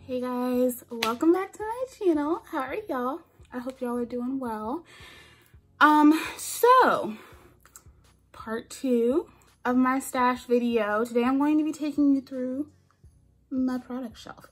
Hey guys, welcome back to my channel. How are y'all? I hope y'all are doing well. So part 2 of my stash video. Today I'm going to be taking you through my product shelf.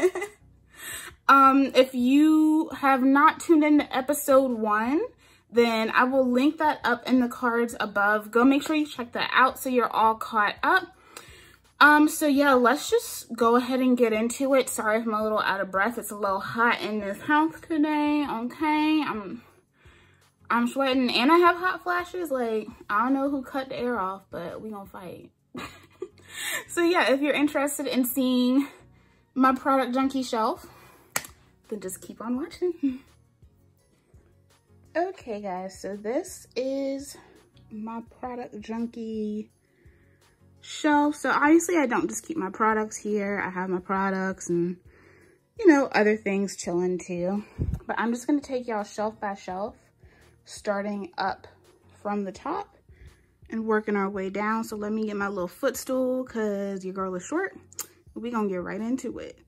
If you have not tuned into episode 1, then I will link that up in the cards above. Go make sure you check that out so you're all caught up. So yeah, let's just go ahead and get into it. Sorry if I'm a little out of breath. It's a little hot in this house today, okay? I'm sweating and I have hot flashes. Like, I don't know who cut the air off, but we gonna fight. So yeah, if you're interested in seeing my product junkie shelf, then just keep on watching. Okay guys, so this is my product junkie shelf. So obviously I don't just keep my products here. I have my products and, you know, other things chilling too. But I'm just going to take y'all shelf by shelf, starting up from the top and working our way down. So let me get my little footstool because your girl is short. We're going to get right into it.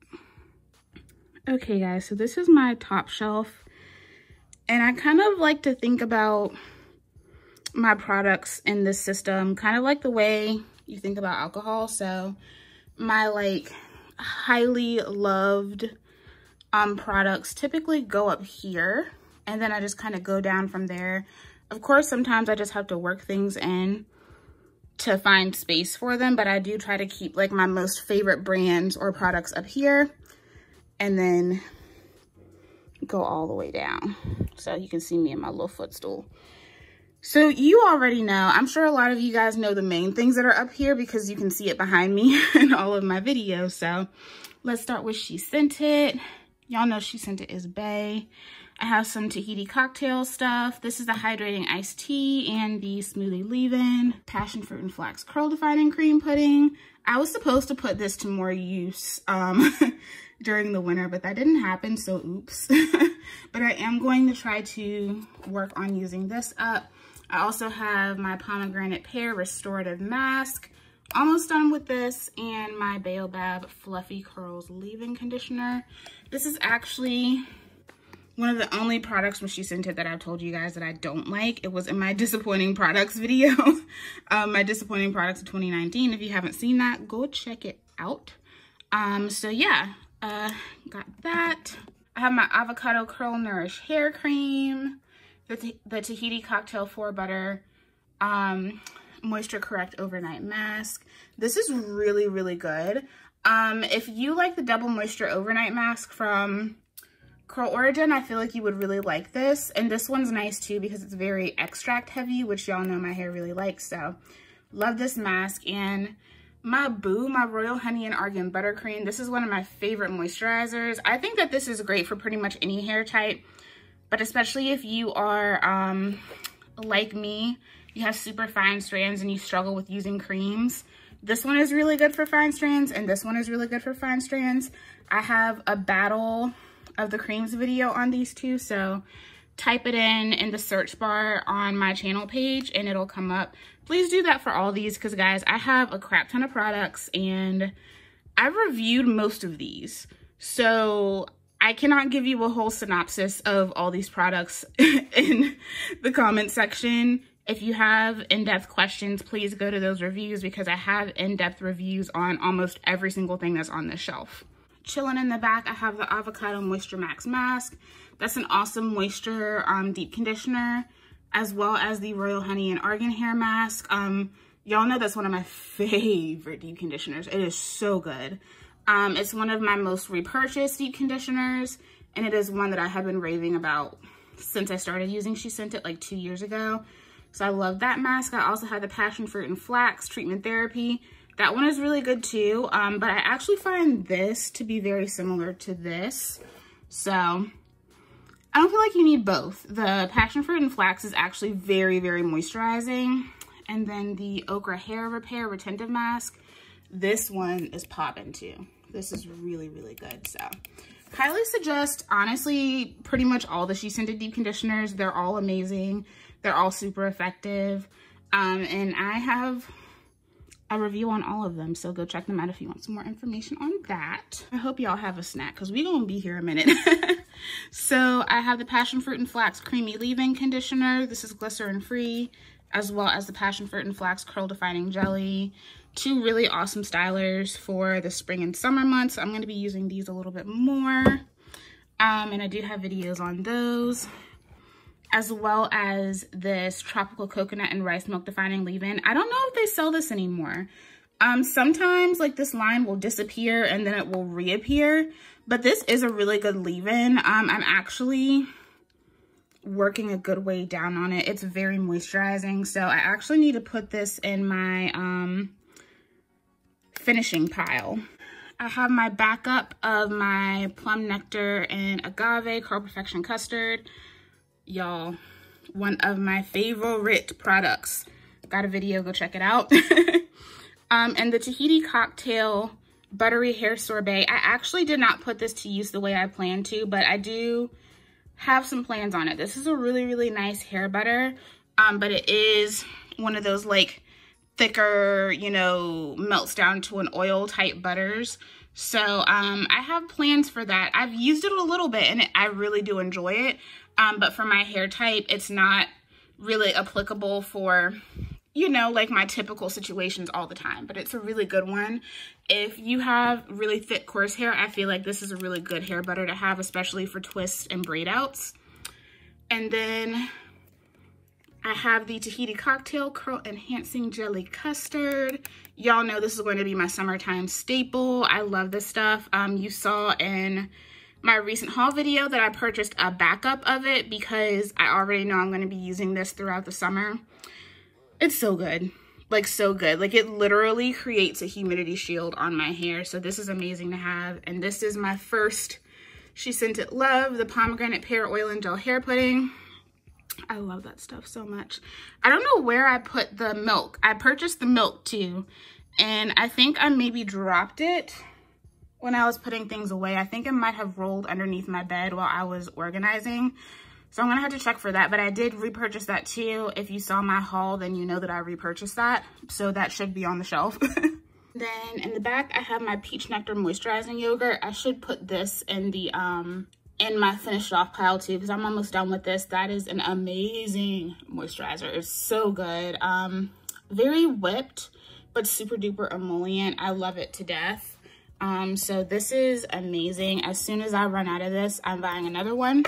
Okay guys, so this is my top shelf. And I kind of like to think about my products in this system kind of like the way you think about alcohol. So my like highly loved products typically go up here, and then I just kind of go down from there. Of course, sometimes I just have to work things in to find space for them, but I do try to keep like my most favorite brands or products up here and then go all the way down. So you can see me in my little footstool. So you already know, I'm sure a lot of you guys know the main things that are up here because you can see it behind me in all of my videos. So let's start with She Scented. Y'all know She Scented is bae. I have some Tahiti cocktail stuff. This is the hydrating iced tea and the smoothie leave-in. Passion fruit and flax curl defining cream pudding. I was supposed to put this to more use during the winter, but that didn't happen, so oops. But I am going to try to work on using this up. I also have my pomegranate pear restorative mask. Almost done with this, and my Baobab Fluffy Curls leave-in conditioner. This is actually one of the only products from She Scented that I've told you guys that I don't like. It was in my disappointing products video. My disappointing products of 2019. If you haven't seen that, go check it out. So yeah, got that. I have my Avocado Curl Nourish hair cream. The Tahiti Cocktail 4 Butter Moisture Correct Overnight Mask. This is really, really good. If you like the Double Moisture Overnight Mask from Curl Origin, I feel like you would really like this. And this one's nice too because it's very extract heavy, which y'all know my hair really likes. So love this mask. And my Boo, my Royal Honey and Argan Buttercream. This is one of my favorite moisturizers. I think that this is great for pretty much any hair type. But especially if you are like me, you have super fine strands and you struggle with using creams. This one is really good for fine strands, and this one is really good for fine strands. I have a battle of the creams video on these two, so type it in the search bar on my channel page and it'll come up. Please do that for all these because guys, I have a crap ton of products and I've reviewed most of these. So I cannot give you a whole synopsis of all these products in the comment section. If you have in-depth questions, please go to those reviews because I have in-depth reviews on almost every single thing that's on this shelf. Chilling in the back, I have the Avocado Moisture Max Mask. That's an awesome moisture deep conditioner, as well as the Royal Honey and Argan Hair Mask. Y'all know that's one of my favorite deep conditioners. It is so good. It's one of my most repurchased deep conditioners, and it is one that I have been raving about since I started using She Scented like 2 years ago. So I love that mask. I also have the Passion Fruit and Flax Treatment Therapy. That one is really good too, but I actually find this to be very similar to this. So I don't feel like you need both. The Passion Fruit and Flax is actually very, very moisturizing. And then the Okra Hair Repair Retentive Mask. This one is popping too. This is really, really good. So highly suggest, honestly, pretty much all the She Scented deep conditioners. They're all amazing. They're all super effective. And I have a review on all of them, so go check them out if you want some more information on that. I hope y'all have a snack because we're gonna be here a minute. So I have the Passion Fruit and Flax Creamy Leave-In Conditioner. This is glycerin free, as well as the Passion Fruit and Flax Curl Defining Jelly. Two really awesome stylers for the spring and summer months. I'm going to be using these a little bit more. And I do have videos on those, as well as this Tropical Coconut and Rice Milk Defining Leave-In. I don't know if they sell this anymore. Sometimes like this line will disappear and then it will reappear, but this is a really good leave-in. I'm actually working a good way down on it. It's very moisturizing, so I actually need to put this in my finishing pile. I have my backup of my Plum Nectar and Agave Curl Perfection Custard. Y'all, one of my favorite products. Got a video, go check it out. And the Tahiti Cocktail Buttery Hair Sorbet. I actually did not put this to use the way I planned to, but I do have some plans on it. This is a really, really nice hair butter, but it is one of those like thicker, you know, melts down to an oil type butters. So I have plans for that. I've used it a little bit and I really do enjoy it. But for my hair type, it's not really applicable for, you know, like my typical situations all the time, but it's a really good one. If you have really thick, coarse hair, I feel like this is a really good hair butter to have, especially for twists and braid outs. And then I have the Tahiti Cocktail Curl Enhancing Jelly Custard. Y'all know this is going to be my summertime staple. I love this stuff. You saw in my recent haul video that I purchased a backup of it because I already know I'm going to be using this throughout the summer. It's so good. Like, so good. Like, it literally creates a humidity shield on my hair. So this is amazing to have. And this is my first She Scented Love, the Pomegranate Pear Oil and Gel Hair Pudding. I love that stuff so much. I don't know where I put the milk. I purchased the milk too, and I think I maybe dropped it when I was putting things away. I think it might have rolled underneath my bed while I was organizing. So I'm gonna have to check for that, but I did repurchase that too. If you saw my haul, then you know that I repurchased that. So that should be on the shelf. Then in the back, I have my Peach Nectar Moisturizing Yogurt. I should put this in the in my finished off pile too, because I'm almost done with this. That is an amazing moisturizer. It's so good. Very whipped, but super duper emollient. I love it to death. So this is amazing. As soon as I run out of this, I'm buying another one.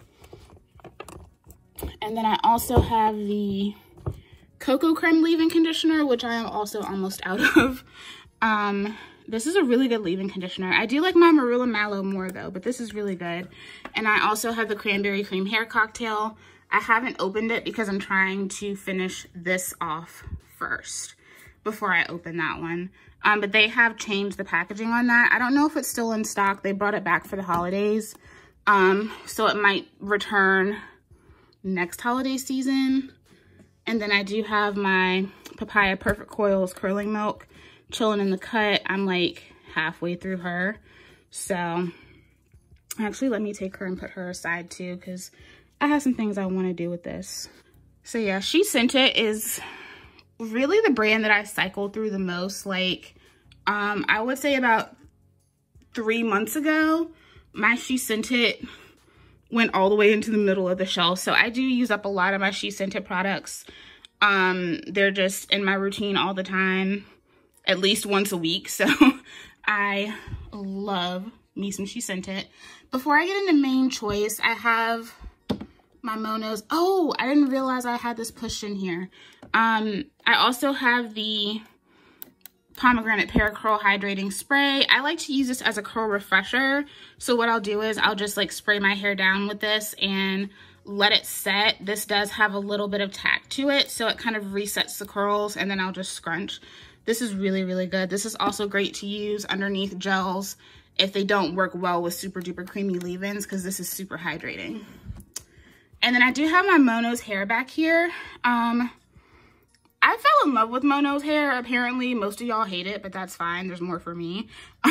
And then I also have the Cocoa Creme Leave-In Conditioner, which I am also almost out of. This is a really good leave-in conditioner. I do like my Marula Mallow more though, but this is really good. And I also have the Cranberry Cream Hair Cocktail. I haven't opened it because I'm trying to finish this off first before I open that one. But they have changed the packaging on that. I don't know if it's still in stock. They brought it back for the holidays. So it might return next holiday season. And then I do have my Papaya Perfect Coils Curling Milk chilling in the cut. I'm like halfway through her. So actually, let me take her and put her aside too, because I have some things I want to do with this. So yeah, She Scented is really the brand that I cycle through the most. Like, I would say about 3 months ago, my She Scented went all the way into the middle of the shelf. So I do use up a lot of my She Scented products. They're just in my routine all the time, at least once a week. So I love me some She Scented. Before I get into main choice, I have my Monos. Oh, I didn't realize I had this pushed in here. I also have the Pomegranate Pear Curl Hydrating Spray. I like to use this as a curl refresher. So what I'll do is I'll just like spray my hair down with this and let it set. This does have a little bit of tack to it, so it kind of resets the curls, and then I'll just scrunch. This is really, really good. This is also great to use underneath gels if they don't work well with super duper creamy leave-ins, because this is super hydrating. And then I do have my Monos hair back here. I I fell in love with Mono's hair. Apparently, most of y'all hate it, but that's fine. There's more for me.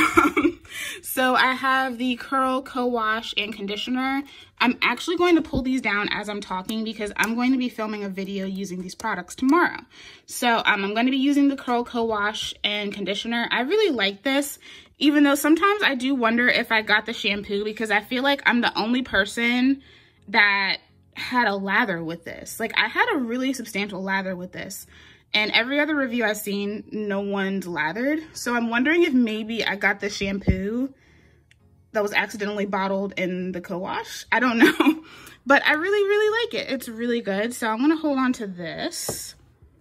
So I have the Curl Co-Wash and Conditioner. I'm actually going to pull these down as I'm talking because I'm going to be filming a video using these products tomorrow. So I'm going to be using the Curl Co-Wash and Conditioner. I really like this, even though sometimes I do wonder if I got the shampoo because I feel like I'm the only person that had a lather with this. Like, I had a really substantial lather with this. And every other review I've seen, no one's lathered. So I'm wondering if maybe I got the shampoo that was accidentally bottled in the co-wash. I don't know. But I really, really like it. It's really good. So I'm going to hold on to this.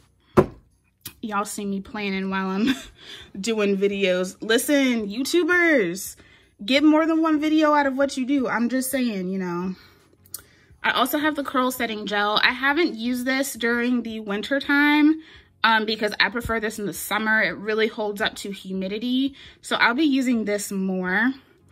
Y'all see me planning while I'm doing videos. Listen, YouTubers, get more than one video out of what you do. I'm just saying, you know. I also have the Curl Setting Gel. I haven't used this during the winter time because I prefer this in the summer. It really holds up to humidity. So I'll be using this more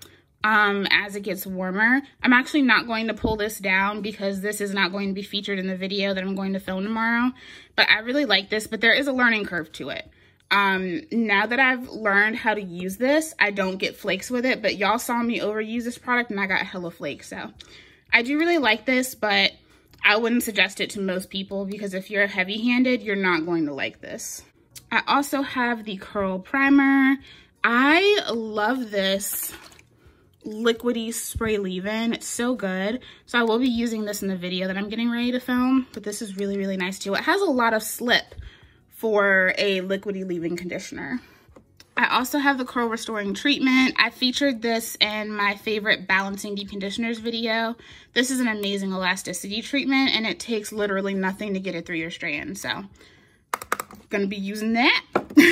as it gets warmer. I'm actually not going to pull this down because this is not going to be featured in the video that I'm going to film tomorrow. But I really like this, but there is a learning curve to it. Now that I've learned how to use this, I don't get flakes with it, but y'all saw me overuse this product and I got hella flakes. So I do really like this, but I wouldn't suggest it to most people because if you're heavy-handed, you're not going to like this. I also have the Curl Primer. I love this liquidy spray leave-in. It's so good. So I will be using this in the video that I'm getting ready to film, but this is really, really nice too. It has a lot of slip for a liquidy leave-in conditioner. I also have the Curl Restoring Treatment. I featured this in my favorite Balancing Deep Conditioners video. This is an amazing elasticity treatment and it takes literally nothing to get it through your strand. So I'm gonna be using that.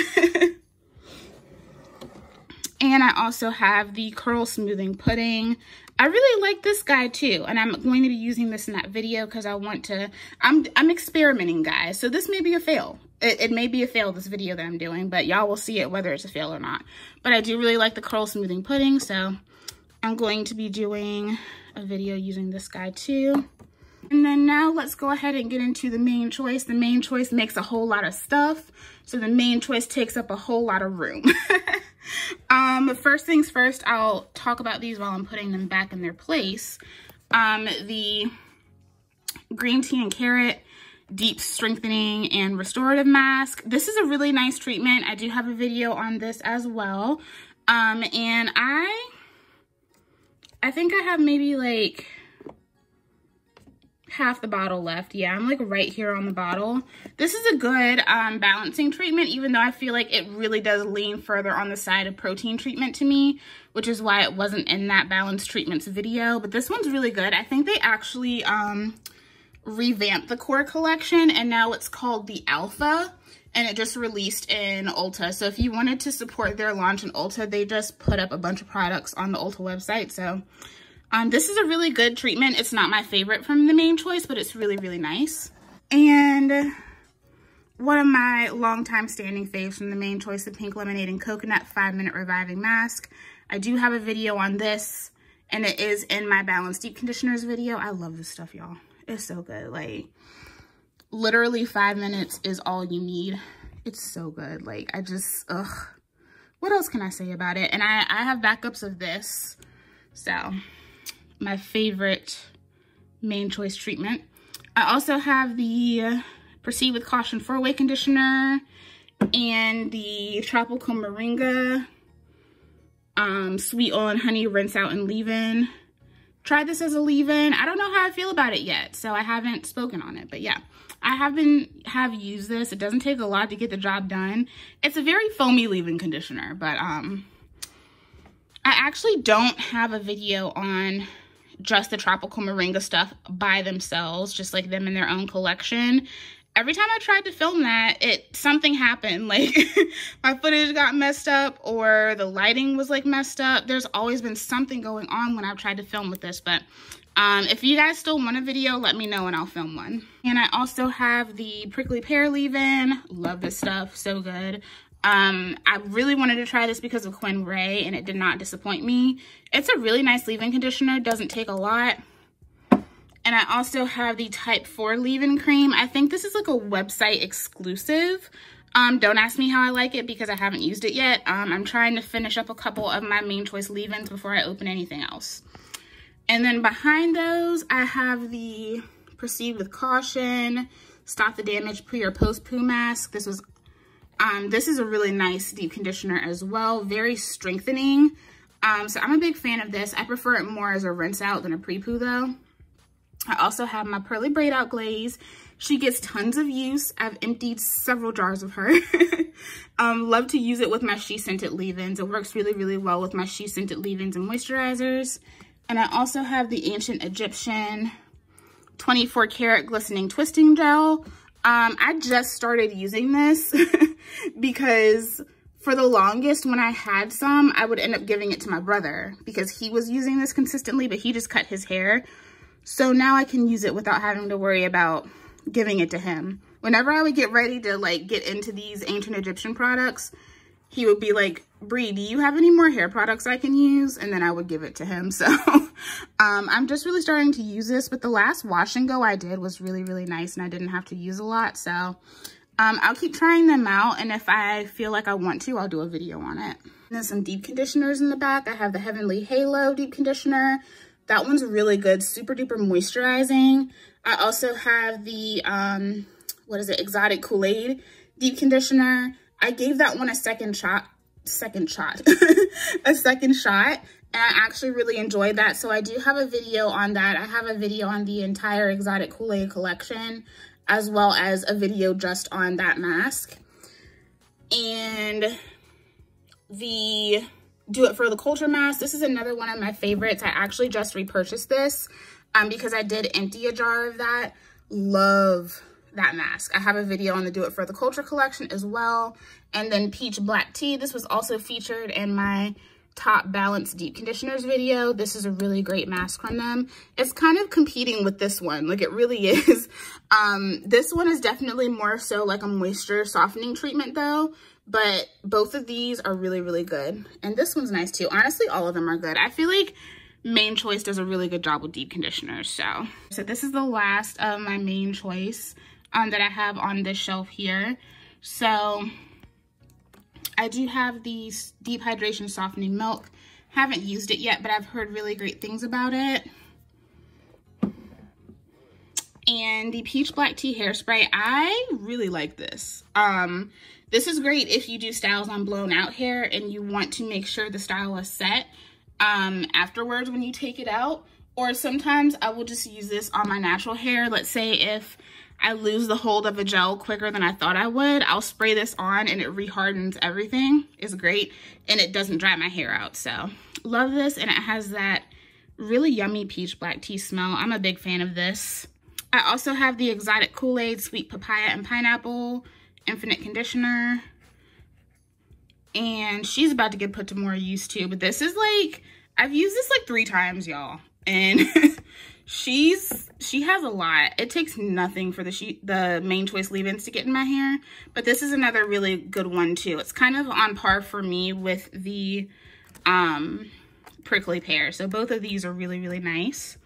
And I also have the Curl Smoothing Pudding. I really like this guy too, and I'm going to be using this in that video because I want to, I'm experimenting, guys. So this may be a fail. It may be a fail, this video that I'm doing, but y'all will see it whether it's a fail or not. But I do really like the Curl Smoothing Pudding, so I'm going to be doing a video using this guy too. And then now let's go ahead and get into the Main Choice. The Main Choice makes a whole lot of stuff, so the Main Choice takes up a whole lot of room. First things first, I'll talk about these while I'm putting them back in their place. The Green Tea and Carrot Deep Strengthening and Restorative Mask. This is a really nice treatment. I do have a video on this as well. And I think I have maybe like half the bottle left. Yeah, I'm like right here on the bottle. This is a good balancing treatment, even though I feel like it really does lean further on the side of protein treatment to me, which is why it wasn't in that balanced treatments video. But this one's really good. I think they actually revamped the core collection and now it's called the Alpha, and it just released in Ulta. So if you wanted to support their launch in Ulta, they just put up a bunch of products on the Ulta website. So this is a really good treatment. It's not my favorite from the Main Choice, but it's really, really nice. And one of my longtime standing faves from the Main Choice, the Pink Lemonade and Coconut 5-Minute Reviving Mask. I do have a video on this, and it is in my Balanced Deep Conditioners video. I love this stuff, y'all. It's so good. Like, literally 5 minutes is all you need. It's so good. Like, I just, ugh. What else can I say about it? And I have backups of this. So, my favorite Main Choice treatment. I also have the Proceed with Caution 4-Way Conditioner and the Tropical Moringa Sweet Oil and Honey Rinse Out and Leave-In. Tried this as a leave-in. I don't know how I feel about it yet, so I haven't spoken on it. But yeah, I have used this. It doesn't take a lot to get the job done. It's a very foamy leave-in conditioner, but I actually don't have a video on just the Tropical Moringa stuff by themselves, just like them in their own collection. Every time I tried to film that, something happened. Like, my footage got messed up or the lighting was like messed up. There's always been something going on when I've tried to film with this. But if you guys still want a video, let me know and I'll film one. And I also have the Prickly Pear leave-in. Love this stuff. So good. I really wanted to try this because of Quinn Rae, and it did not disappoint me. It's a really nice leave-in conditioner. Doesn't take a lot. And I also have the Type 4 leave-in cream. I think this is like a website exclusive. Don't ask me how I like it because I haven't used it yet. I'm trying to finish up a couple of my Mane Choice leave-ins before I open anything else. And then behind those, I have the Proceed with Caution, Stop the Damage Pre or Post Poo Mask. This is a really nice deep conditioner as well, very strengthening. So I'm a big fan of this. I prefer it more as a rinse out than a pre-poo though. I also have my Pearly Braid Out Glaze. She gets tons of use. I've emptied several jars of her. Love to use it with my She Scented leave-ins. It works really, really well with my She Scented leave-ins and moisturizers. And I also have the Ancient Egyptian 24 karat glistening twisting gel. I just started using this because for the longest when I had some, I would end up giving it to my brother because he was using this consistently, but he just cut his hair. So now I can use it without having to worry about giving it to him. Whenever I would get ready to like get into these Ancient Egyptian products, he would be like, Bree, do you have any more hair products I can use? And then I would give it to him. So I'm just really starting to use this, but the last wash and go I did was really, really nice and I didn't have to use a lot. So I'll keep trying them out. And if I feel like I want to, I'll do a video on it. And then some deep conditioners in the back. I have the Heavenly Halo deep conditioner. That one's really good, super duper moisturizing. I also have the, Exotic Kool-Aid deep conditioner. I gave that one a second shot, a second shot, and I actually really enjoyed that. So I do have a video on that. I have a video on the entire Exotic Kool-Aid collection, as well as a video just on that mask. And the Do It For the Culture mask. This is another one of my favorites. I actually just repurchased this because I did empty a jar of that. Love that mask. I have a video on the Do It For the Culture collection as well. And then Peach Black Tea. This was also featured in my Top Balance Deep Conditioners video. This is a really great mask from them. It's kind of competing with this one. Like, it really is. This one is definitely more so like a moisture softening treatment though. But both of these are really, really good. And this one's nice too. Honestly, all of them are good. I feel like Mane Choice does a really good job with deep conditioners. So this is the last of my Mane Choice that I have on this shelf here. So I do have the Deep Hydration Softening Milk. Haven't used it yet, but I've heard really great things about it. And the Peach Black Tea Hairspray. I really like this. This is great if you do styles on blown out hair and you want to make sure the style is set afterwards when you take it out. Or sometimes I will just use this on my natural hair. Let's say if I lose the hold of a gel quicker than I thought I would, I'll spray this on and it rehardens everything. It's great and it doesn't dry my hair out. So love this, and it has that really yummy peach black tea smell. I'm a big fan of this. I also have the Exotic Kool-Aid Sweet Papaya and Pineapple Infinite Conditioner. And she's about to get put to more use too, but this is like, I've used this like 3 times, y'all. And she has a lot. It takes nothing for the Mane Choice leave-ins to get in my hair, but this is another really good one too. It's kind of on par for me with the Prickly Pear. So both of these are really, really nice.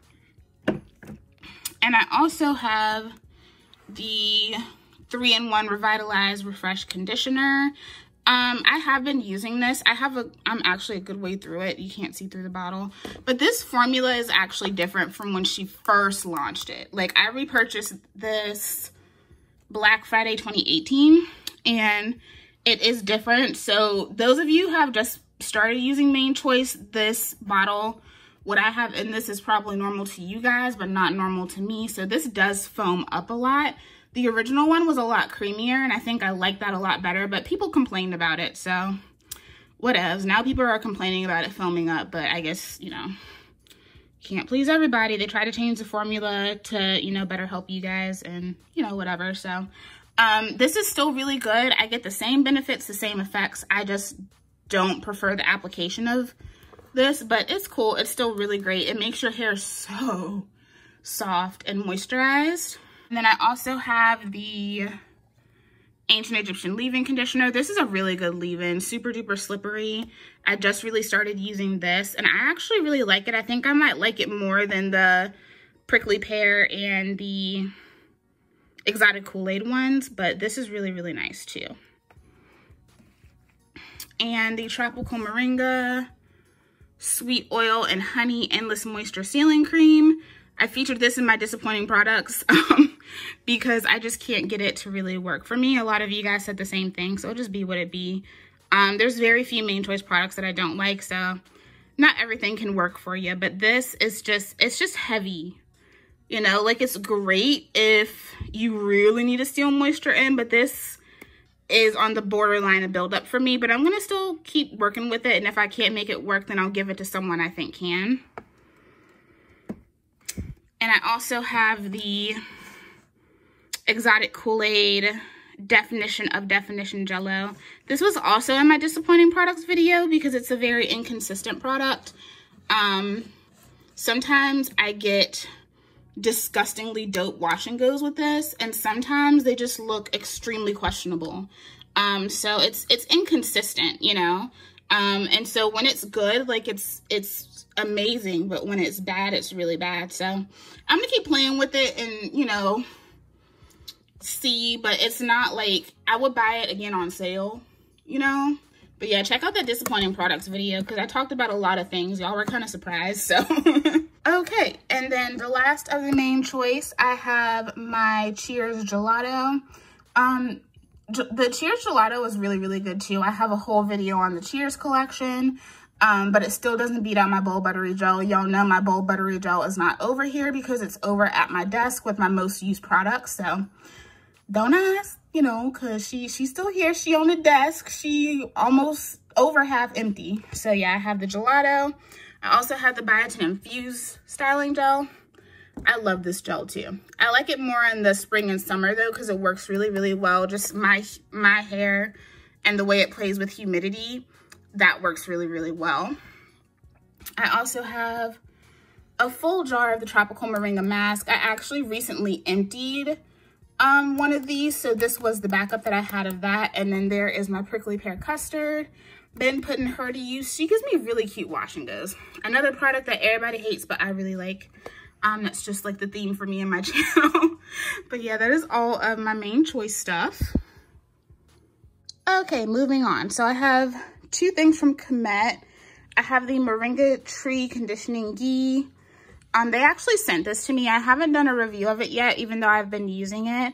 And I also have the 3-in-1 Revitalize Refresh Conditioner. I have been using this. I'm actually a good way through it. You can't see through the bottle. But this formula is actually different from when she first launched it. Like, I repurchased this Black Friday 2018, and it is different. So those of you who have just started using Mane Choice, this bottle, what I have in this is probably normal to you guys, but not normal to me. So this does foam up a lot. The original one was a lot creamier, and I think I like that a lot better, but people complained about it, so whatevs. Now people are complaining about it foaming up, but I guess, you know, can't please everybody. They try to change the formula to, you know, better help you guys and, you know, whatever. So this is still really good. I get the same benefits, the same effects. I just don't prefer the application of this, but it's cool. It's still really great. It makes your hair so soft and moisturized. And then I also have the Ancient Egyptian leave-in conditioner. This is a really good leave-in, super duper slippery. I just really started using this, and I actually really like it. I think I might like it more than the Prickly Pear and the Exotic Kool-Aid ones, but this is really, really nice too. And the Tropical Moringa Sweet Oil and Honey Endless Moisture Sealing Cream. I featured this in my disappointing products because I just can't get it to really work for me. A lot of you guys said the same thing, so it'll just be what it be. There's very few Mane Choice products that I don't like, so not everything can work for you, but this is just, it's just heavy. You know, like it's great if you really need to seal moisture in, but this is on the borderline of buildup for me, but I'm gonna still keep working with it, and if I can't make it work, then I'll give it to someone I think can. And I also have the Exotic Kool-Aid Definition of Definition Jello. This was also in my disappointing products video because it's a very inconsistent product. Sometimes I get disgustingly dope wash and goes with this, and sometimes they just look extremely questionable. So it's inconsistent, you know. And so when it's good, like it's amazing, but when it's bad, it's really bad. So I'm gonna keep playing with it and, you know, see, but it's not like I would buy it again on sale, you know. But yeah, check out that disappointing products video because I talked about a lot of things. Y'all were kind of surprised, so. Okay, and then the last of the Mane Choice, I have my Cheers Gelato. The Cheers Gelato is really, really good too. I have a whole video on the Cheers collection, but it still doesn't beat out my Bold Buttery Gel. Y'all know my Bold Buttery Gel is not over here because it's over at my desk with my most used products, so don't ask, you know, because she's still here. She on the desk. She almost over half empty. So yeah, I have the Gelato. I also have the Biotin Infused Styling Gel. I love this gel too. I like it more in the spring and summer though because it works really, really well. Just my hair and the way it plays with humidity, that works really, really well. I also have a full jar of the Tropical Moringa Mask. I actually recently emptied one of these, so this was the backup that I had of that. And then there is my Prickly Pear Custard. Been putting her to use. She gives me really cute wash and goes. Another product that everybody hates, but I really like. That's just like the theme for me and my channel. But yeah, that is all of my Mane Choice stuff. Okay, moving on. So I have two things from Comet. I have the Moringa Tree Conditioning Ghee. They actually sent this to me. I haven't done a review of it yet, even though I've been using it.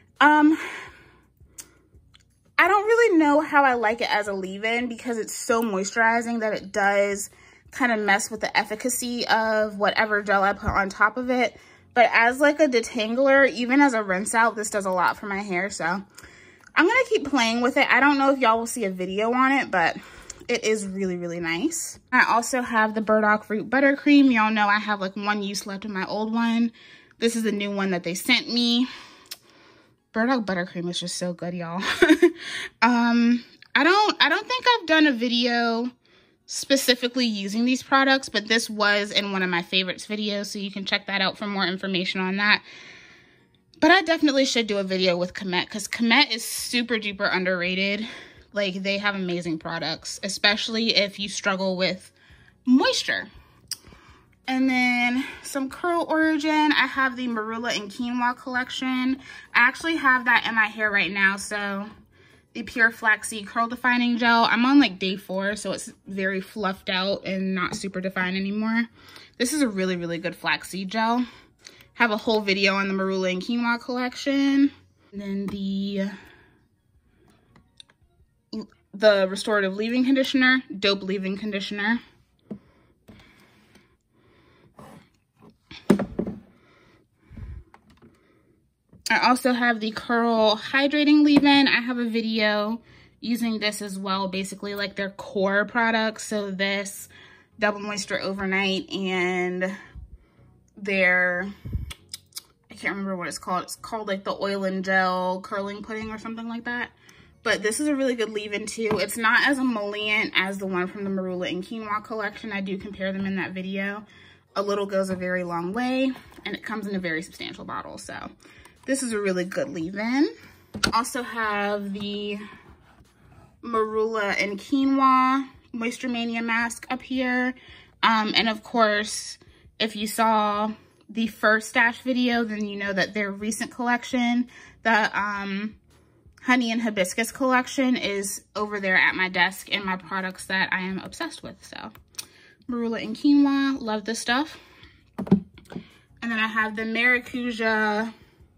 I don't really know how I like it as a leave-in because it's so moisturizing that it does kind of mess with the efficacy of whatever gel I put on top of it. But as like a detangler, even as a rinse out, this does a lot for my hair. So I'm going to keep playing with it. I don't know if y'all will see a video on it, but it is really, really nice. I also have the Burdock Fruit Buttercream. Y'all know I have like one use left of my old one. This is the new one that they sent me. Burdock Buttercream is just so good, y'all. I don't think I've done a video specifically using these products, but this was in one of my favorites videos, so you can check that out for more information on that. But I definitely should do a video with Comet because Comet is super duper underrated. Like, they have amazing products, especially if you struggle with moisture. And then some Curl Origin. I have the Marula and Quinoa collection. I actually have that in my hair right now. So the Pure Flaxseed Curl Defining Gel. I'm on like day 4, so it's very fluffed out and not super defined anymore. This is a really, really good flaxseed gel. Have a whole video on the Marula and Quinoa collection. And then the Restorative Leave-In Conditioner, Dope Leave-In Conditioner. I also have the Curl Hydrating Leave-In. I have a video using this as well, basically like their core products. So this, Double Moisture Overnight, and their, I can't remember what it's called. It's called like the Oil and Gel Curling Pudding or something like that. But this is a really good leave-in too. It's not as emollient as the one from the Marula and Quinoa collection. I do compare them in that video. A little goes a very long way, and it comes in a very substantial bottle. So this is a really good leave-in. Also have the Marula and Quinoa Moisture Mania mask up here. And of course, if you saw the first stash video, then you know that their recent collection, the Honey and Hibiscus collection, is over there at my desk in my products that I am obsessed with. So marula and quinoa, love this stuff. And then I have the Maracuja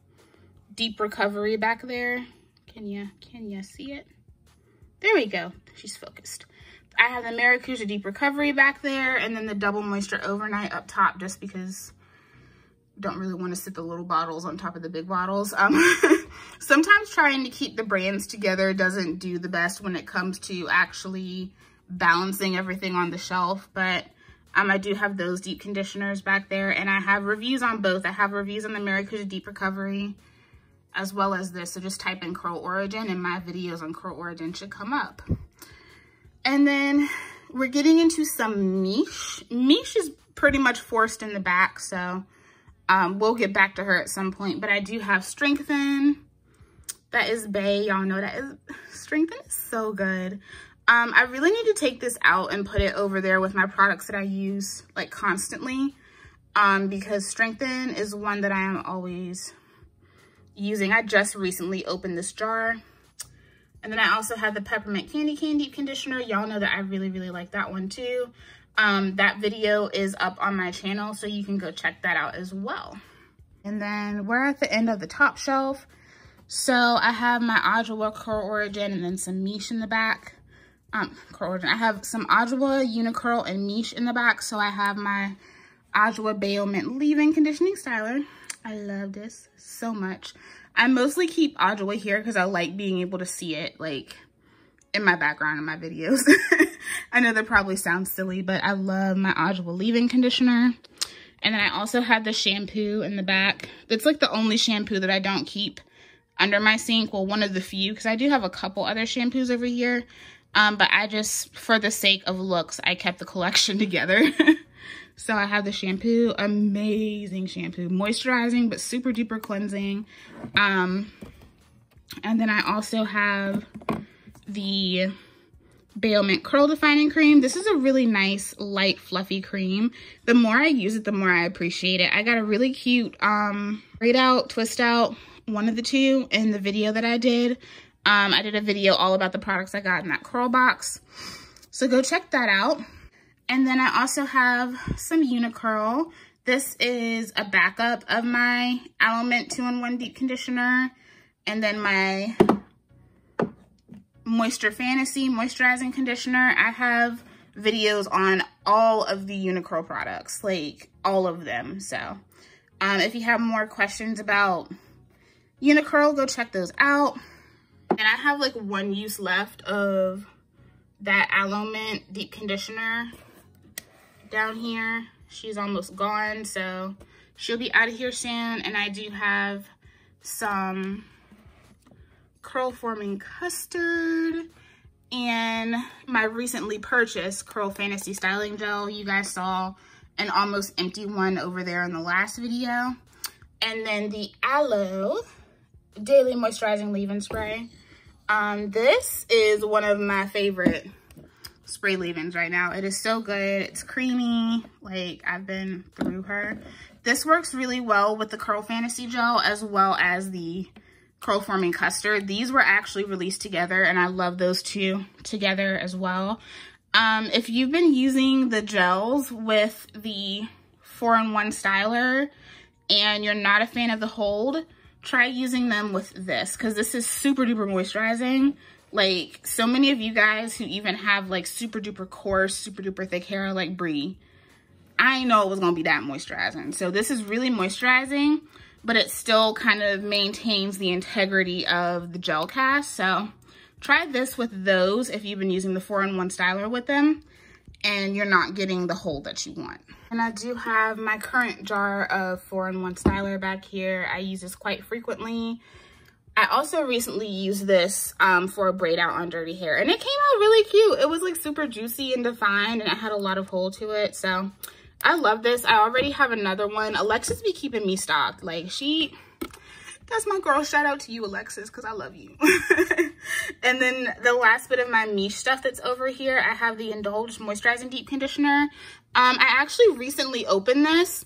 Deep Recovery back there. Can you see it? There we go. She's focused. I have the Maracuja Deep Recovery back there, and then the Double Moisture Overnight up top, just because I don't really want to sit the little bottles on top of the big bottles. Sometimes trying to keep the brands together doesn't do the best when it comes to actually balancing everything on the shelf, but I do have those deep conditioners back there, and I have reviews on both. I have reviews on the Maracuja Deep Recovery as well as this, so just type in Curl Origin and my videos on Curl Origin should come up. And then we're getting into some Miche. Miche is pretty much forced in the back, so we'll get back to her at some point. But I do have Strengthen. That is Bae. Y'all know that is Strengthen is so good. I really need to take this out and put it over there with my products that I use like constantly, because Strengthen is one that I am always using. I just recently opened this jar. And then I also have the Peppermint Candy Cane Deep Conditioner. Y'all know that I really, really like that one too. That video is up on my channel, so you can go check that out as well. And then we're at the end of the top shelf. So I have my Adwoa Curl Origin and then some Miche in the back. Curl Origin. I have some Adwoa, Unicurl, and Miche in the back. So I have my Adwoa Bayo Mint Leave-In Conditioning Styler. I love this so much. I mostly keep Adwoa here because I like being able to see it like in my background in my videos. I know that probably sounds silly, but I love my Adwoa leave-in conditioner. And then I also have the shampoo in the back. That's like the only shampoo that I don't keep under my sink. Well, one of the few, because I do have a couple other shampoos over here. But I just, for the sake of looks, I kept the collection together. So I have the shampoo, amazing shampoo, moisturizing, but super duper cleansing. And then I also have the Bayo Mint Curl Defining Cream. This is a really nice, light, fluffy cream. The more I use it, the more I appreciate it. I got a really cute braid out, twist out, one of the two in the video that I did. I did a video all about the products I got in that curl box. So go check that out. And then I also have some Unicurl. This is a backup of my Aloe Mint 2-in-1 Deep Conditioner. And then my Moisture Fantasy Moisturizing Conditioner. I have videos on all of the Unicurl products, like all of them. So if you have more questions about Unicurl, go check those out. And I have like one use left of that Aloe Mint Deep Conditioner down here. She's almost gone, so she'll be out of here soon. And I do have some Curl Forming Custard and my recently purchased Curl Fantasy Styling Gel. You guys saw an almost empty one over there in the last video. And then the Aloe Daily Moisturizing Leave-In Spray. This is one of my favorite spray leave-ins right now. It is so good. It's creamy. Like, I've been through her. This works really well with the Curl Fantasy Gel as well as the Curl Forming Custard. These were actually released together, and I love those two together as well. If you've been using the gels with the 4-in-1 styler and you're not a fan of the hold, try using them with this, because this is super duper moisturizing. Like, so many of you guys who even have like super duper coarse, super duper thick hair like Brie, I didn't know it was gonna be that moisturizing. So this is really moisturizing, but it still kind of maintains the integrity of the gel cast. So try this with those if you've been using the 4-in-1 styler with them and you're not getting the hold that you want. And I do have my current jar of 4-in-1 styler back here. I use this quite frequently. I also recently used this for a braid out on dirty hair, and it came out really cute. It was like super juicy and defined, and it had a lot of hold to it. So I love this. I already have another one. Alexis be keeping me stocked. Like, that's my girl. Shout out to you, Alexis, because I love you. And then the last bit of my Miche stuff that's over here, I have the Indulge Moisturizing Deep Conditioner. I actually recently opened this.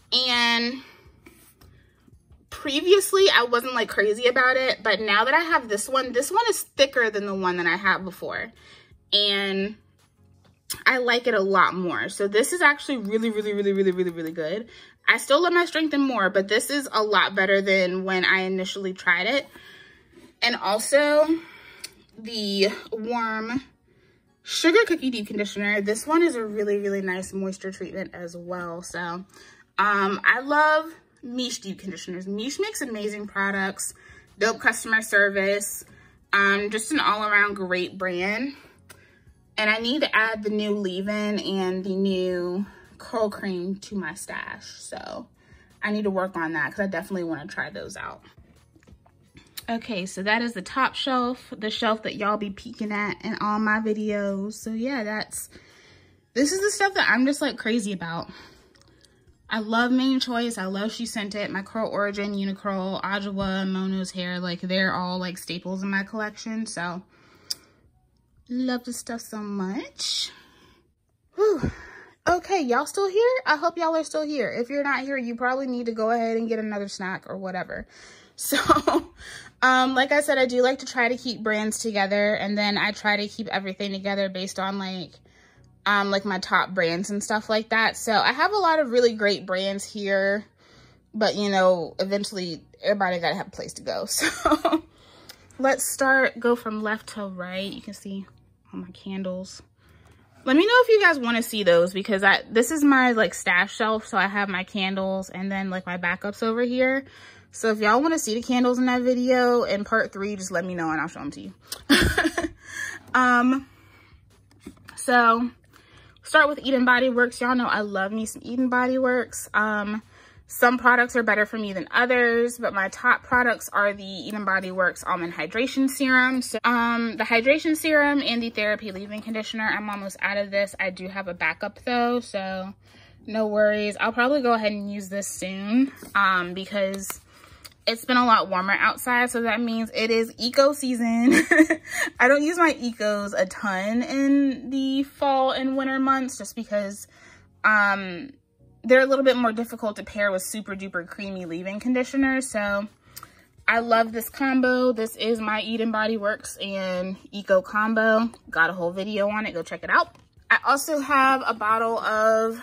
And previously I wasn't like crazy about it, but now that I have this one is thicker than the one that I had before, and I like it a lot more. So this is actually really good. I still love my Strength and More, but this is a lot better than when I initially tried it. And also the Warm Sugar Cookie Deep Conditioner. This one is a really nice moisture treatment as well. So I love Miche Deep Conditioners. Miche makes amazing products, dope customer service, just an all-around great brand. And I need to add the new leave-in and the new curl cream to my stash. So I need to work on that because I definitely want to try those out. Okay, so that is the top shelf, the shelf that y'all be peeking at in all my videos. So yeah, this is the stuff that I'm just like crazy about. I love Mane Choice. I love She Sent It. My Curl Origin, Unicurl, Adwoa, Mono's Hair, like they're all like staples in my collection. So love this stuff so much. Whew. Okay, y'all still here? I hope y'all are still here. If you're not here, you probably need to go ahead and get another snack or whatever. So, like I said, I do like to try to keep brands together, and then I try to keep everything together based on like my top brands and stuff like that. So I have a lot of really great brands here, but you know, eventually everybody gotta have a place to go. So let's go from left to right. You can see all my candles. Let me know if you guys want to see those, because this is my like stash shelf. So I have my candles and then like my backups over here. So if y'all want to see the candles in that video in part 3, just let me know and I'll show them to you. So start with Eden Body Works. Y'all know I love me some Eden Body Works. Some products are better for me than others, but my top products are the Eden Body Works Almond Hydration Serum. So, the Hydration Serum and the Therapy Leave-In Conditioner. I'm almost out of this. I do have a backup though, so no worries. I'll probably go ahead and use this soon because it's been a lot warmer outside, so that means it is eco season. I don't use my ecos a ton in the fall and winter months just because they're a little bit more difficult to pair with super duper creamy leave-in conditioners. So I love this combo. This is my Eden Body Works and Eco combo. Got a whole video on it. Go check it out. I also have a bottle of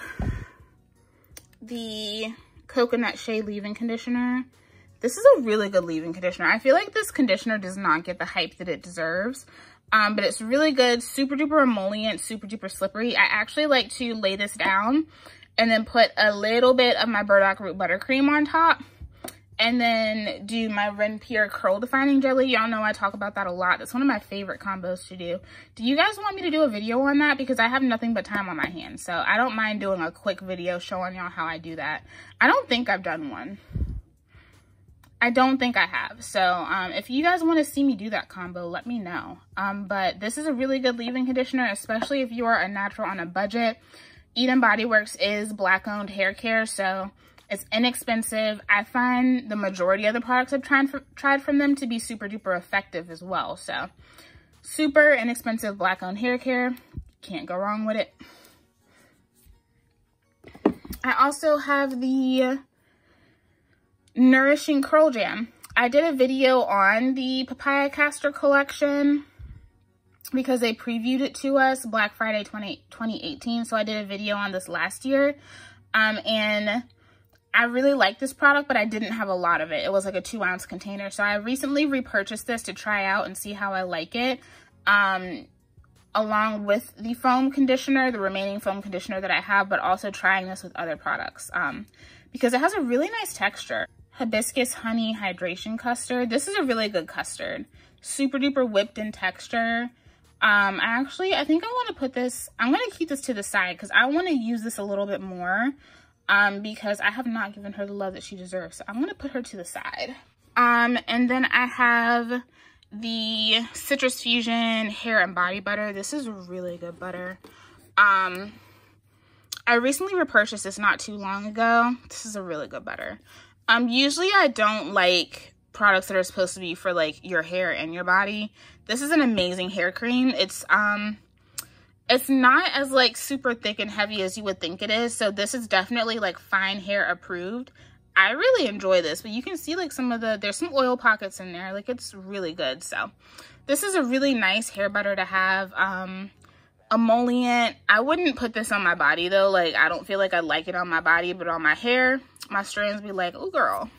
the Coconut Shea leave-in conditioner. This is a really good leave-in conditioner. I feel like this conditioner does not get the hype that it deserves. But it's really good, super duper emollient, super duper slippery. I actually like to lay this down and then put a little bit of my burdock root buttercream on top, and then do my Renpure Curl Defining Jelly. Y'all know I talk about that a lot. That's one of my favorite combos to do. Do you guys want me to do a video on that? Because I have nothing but time on my hands, so I don't mind doing a quick video showing y'all how I do that. I don't think I've done one. I don't think I have. So if you guys want to see me do that combo, let me know. But this is a really good leave-in conditioner, especially if you are a natural on a budget. Eden Body Works is Black-owned hair care, so it's inexpensive. I find the majority of the products I've tried from them to be super duper effective as well. So super inexpensive Black-owned hair care. Can't go wrong with it. I also have the Nourishing Curl Jam. I did a video on the Papaya Castor collection because they previewed it to us Black Friday 2018. So I did a video on this last year. And I really like this product, but I didn't have a lot of it. It was like a 2-ounce container. So I recently repurchased this to try out and see how I like it. Along with the foam conditioner, the remaining foam conditioner that I have, but also trying this with other products. Because it has a really nice texture. Hibiscus Honey Hydration Custard. This is a really good custard. Super duper whipped in texture. I think I want to put this, I'm going to keep this to the side because I want to use this a little bit more because I have not given her the love that she deserves. So I'm going to put her to the side. And then I have the Citrus Fusion Hair and Body Butter. This is a really good butter. I recently repurchased this not too long ago. This is a really good butter. Usually I don't like products that are supposed to be for like your hair and your body. This is an amazing hair cream. It's It's not as like super thick and heavy as you would think it is. So this is definitely like fine hair approved. I really enjoy this, but you can see like there's some oil pockets in there. Like it's really good. So this is a really nice hair butter to have. Emollient. I wouldn't put this on my body though. Like I don't feel like I like it on my body, but on my hair, my strands be like, oh girl.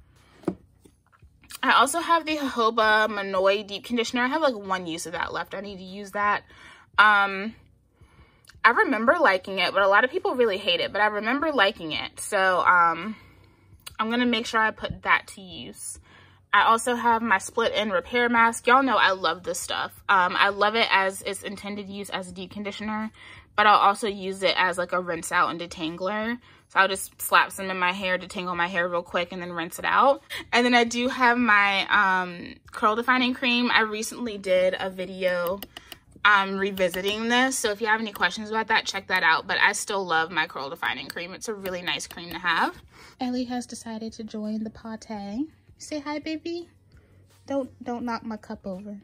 I also have the Jojoba Monoi Deep Conditioner. I have like one use of that left. I need to use that. I remember liking it, but a lot of people really hate it, but I remember liking it. So, I'm going to make sure I put that to use. I also have my Split End Repair Mask. Y'all know I love this stuff. I love it as its intended use as a deep conditioner, but I'll also use it as like a rinse out and detangler. So I'll just slap some in my hair, detangle my hair real quick, and then rinse it out. And then I do have my curl defining cream. I recently did a video revisiting this, so if you have any questions about that, check that out. But I still love my curl defining cream. It's a really nice cream to have. Ellie has decided to join the party. Say hi, baby. Don't knock my cup over.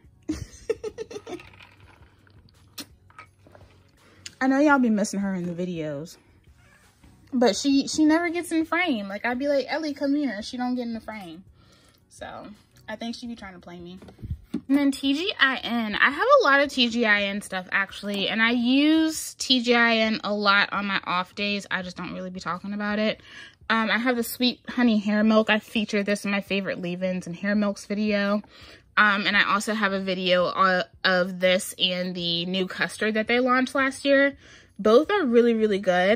I know y'all be missing her in the videos, but she never gets in frame. Like I'd be like, Ellie, come here. She don't get in the frame. So I think she be trying to play me. And then TGIN. I have a lot of TGIN stuff actually, and I use TGIN a lot on my off days. I just don't really be talking about it. I have the Sweet Honey Hair Milk. I featured this in my favorite leave-ins and hair milks video. And I also have a video of this and the new custard that they launched last year. Both are really, really good.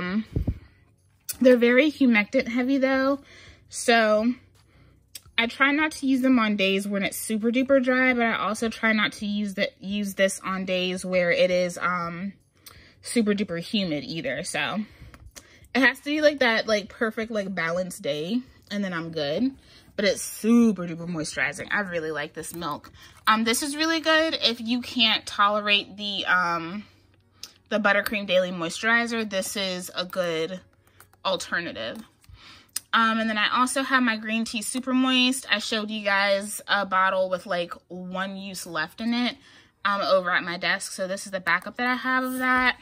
They're very humectant heavy though. So I try not to use them on days when it's super duper dry, but I also try not to use this on days where it is super duper humid either. So it has to be like that, like perfect, like balanced day, and then I'm good. But it's super duper moisturizing. I really like this milk. This is really good if you can't tolerate the Buttercream Daily Moisturizer. This is a good alternative. And then I also have my green tea super moist. I showed you guys a bottle with like one use left in it over at my desk. So this is the backup that I have of that.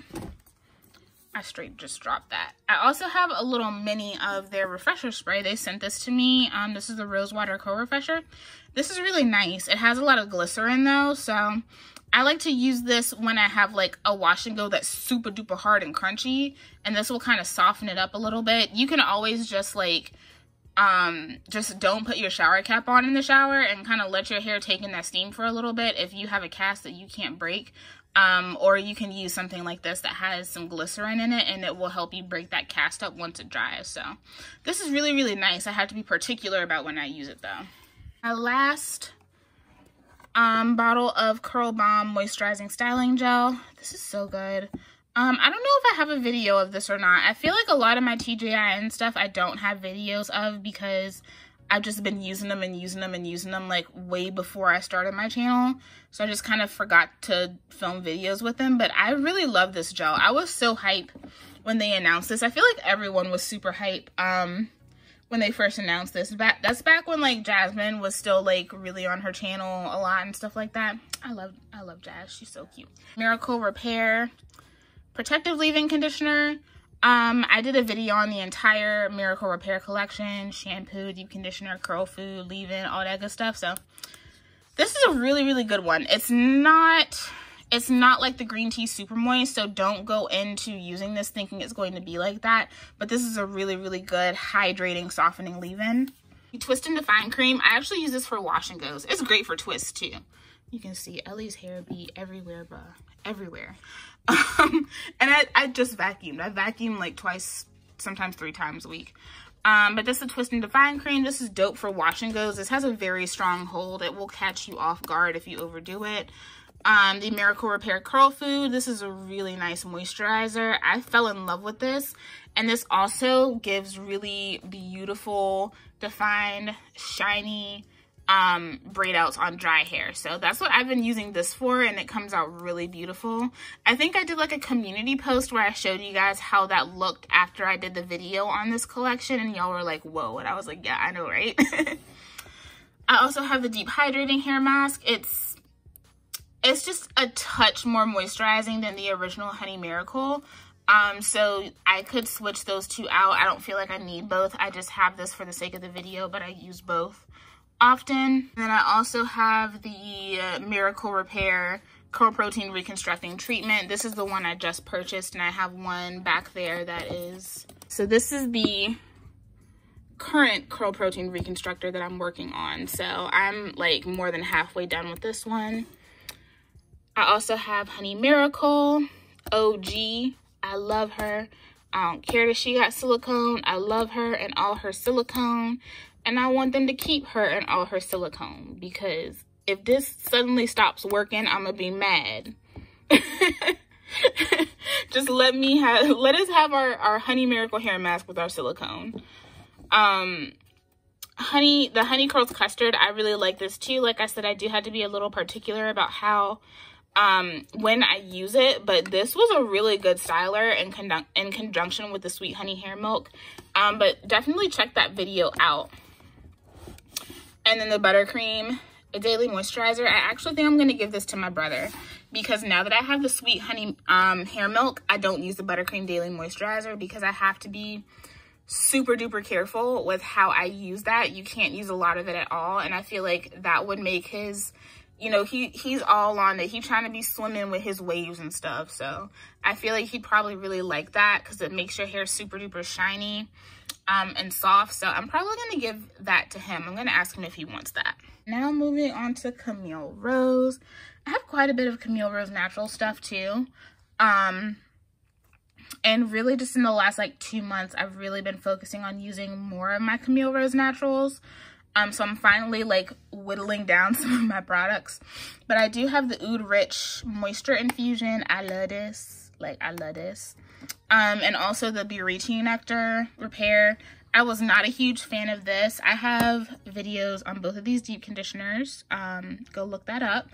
I straight just dropped that. I also have a little mini of their refresher spray. They sent this to me. This is the Rosewater Co-Refresher. This is really nice. It has a lot of glycerin though, so I like to use this when I have like a wash and go that's super duper hard and crunchy, and this will kind of soften it up a little bit. You can always just like, just don't put your shower cap on in the shower and kind of let your hair take in that steam for a little bit if you have a cast that you can't break. Or you can use something like this that has some glycerin in it, and it will help you break that cast up once it dries. So this is really, really nice. I have to be particular about when I use it though. My last bottle of Curl Bomb Moisturizing Styling Gel. This is so good. I don't know if I have a video of this or not. I feel like a lot of my TGIN stuff I don't have videos of because I've just been using them and using them and using them like way before I started my channel. So I just kind of forgot to film videos with them. But I really love this gel. I was so hype when they announced this. I feel like everyone was super hype when they first announced this. That's back when like Jasmine was still like really on her channel a lot and stuff like that. I love Jazz. She's so cute. Miracle Repair Protective Leave-In Conditioner. I did a video on the entire Miracle Repair collection, shampoo, deep conditioner, curl food, leave-in, all that good stuff. So this is a really, really good one. It's not like the green tea super moist, so don't go into using this thinking it's going to be like that. But this is a really, really good hydrating, softening leave-in. Twist and Define Cream. I actually use this for wash and goes. It's great for twists too. You can see Ellie's hair be everywhere, bruh. Everywhere. And I just vacuumed. I vacuum like twice, sometimes 3 times a week. But this is a Twist and Define Cream. This is dope for wash and goes. This has a very strong hold. It will catch you off guard if you overdo it. The Miracle Repair Curl Food. This is a really nice moisturizer. I fell in love with this. And this also gives really beautiful, defined, shiny braid outs on dry hair. So that's what I've been using this for, and it comes out really beautiful. I think I did like a community post where I showed you guys how that looked after I did the video on this collection, and y'all were like, whoa. And I was like, yeah, I know, right? I also have the Deep Hydrating Hair Mask. It's It's just a touch more moisturizing than the original Honey Miracle. So I could switch those two out. I don't feel like I need both. I just have this for the sake of the video, but I use both often. And then I also have the Miracle Repair Curl Protein Reconstructing Treatment. This is the one I just purchased, and I have one back there that is... So this is the current Curl Protein Reconstructor that I'm working on. So I'm like more than halfway done with this one. I also have Honey Miracle OG. I love her. I don't care that she got silicone. I love her and all her silicone. And I want them to keep her and all her silicone, because if this suddenly stops working, I'm gonna be mad. Just let us have our Honey Miracle hair mask with our silicone. The Honey Curls Custard, I really like this too. Like I said, I do have to be a little particular about how when I use it, but this was a really good styler in conjunction with the Sweet Honey Hair Milk. But definitely check that video out. And then the Buttercream, a daily moisturizer. I actually think I'm going to give this to my brother, because now that I have the Sweet Honey hair milk, I don't use the Buttercream daily moisturizer because I have to be super duper careful with how I use that. You can't use a lot of it at all, and I feel like that would make his, you know, he's all on it. He's trying to be swimming with his waves and stuff, so I feel like he'd probably really like that because it makes your hair super duper shiny and soft. So I'm probably going to give that to him. I'm going to ask him if he wants that. Now moving on to Camille Rose. I have quite a bit of Camille Rose natural stuff too. And really just in the last like 2 months, I've really been focusing on using more of my Camille Rose naturals. So I'm finally like whittling down some of my products. But I do have the Oud Rich Moisture Infusion. I love this. Like, I love this. And also the Burichi Nectar Repair. I was not a huge fan of this. I have videos on both of these deep conditioners. Go look that up.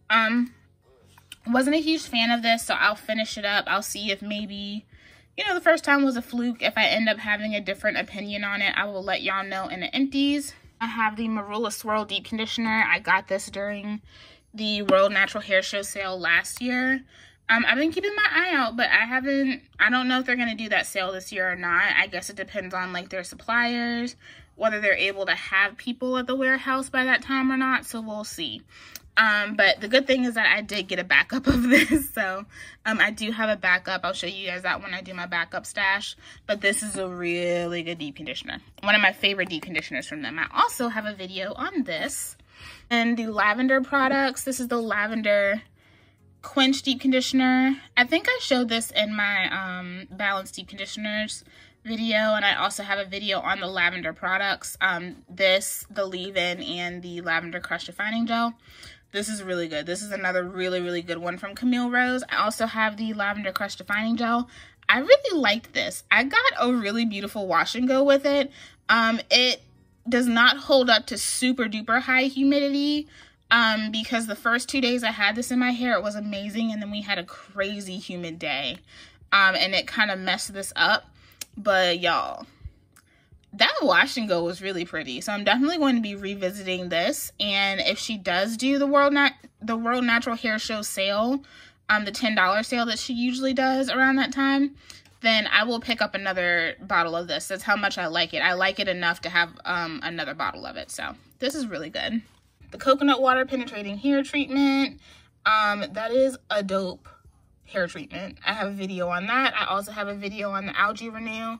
Wasn't a huge fan of this, so I'll finish it up. I'll see if maybe, you know, the first time was a fluke. If I end up having a different opinion on it, I will let y'all know in the empties. I have the Marula Swirl Deep Conditioner. I got this during the World Natural Hair Show sale last year. I've been keeping my eye out, but I don't know if they're going to do that sale this year or not. I guess it depends on like their suppliers, whether they're able to have people at the warehouse by that time or not, so we'll see. But the good thing is that I did get a backup of this, so I do have a backup. I'll show you guys that when I do my backup stash, but this is a really good deep conditioner. One of my favorite deep conditioners from them. I also have a video on this and the lavender products. This is the Lavender Quench Deep Conditioner. I think I showed this in my Balanced Deep Conditioners video, and I also have a video on the lavender products. The leave-in and the Lavender Crush Defining Gel. This is really good. This is another really, really good one from Camille Rose. I also have the Lavender Crush Defining Gel. I really liked this. I got a really beautiful wash and go with it. It does not hold up to super duper high humidity, because the first 2 days I had this in my hair, it was amazing, and then we had a crazy humid day, and it kind of messed this up. But y'all, that wash and go was really pretty, so I'm definitely going to be revisiting this. And if she does do the World Natural Hair Show sale, the $10 sale that she usually does around that time, then I will pick up another bottle of this. That's how much I like it. I like it enough to have another bottle of it, so this is really good. The Coconut Water Penetrating Hair Treatment. That is a dope hair treatment. I have a video on that. I also have a video on the Algae Renew.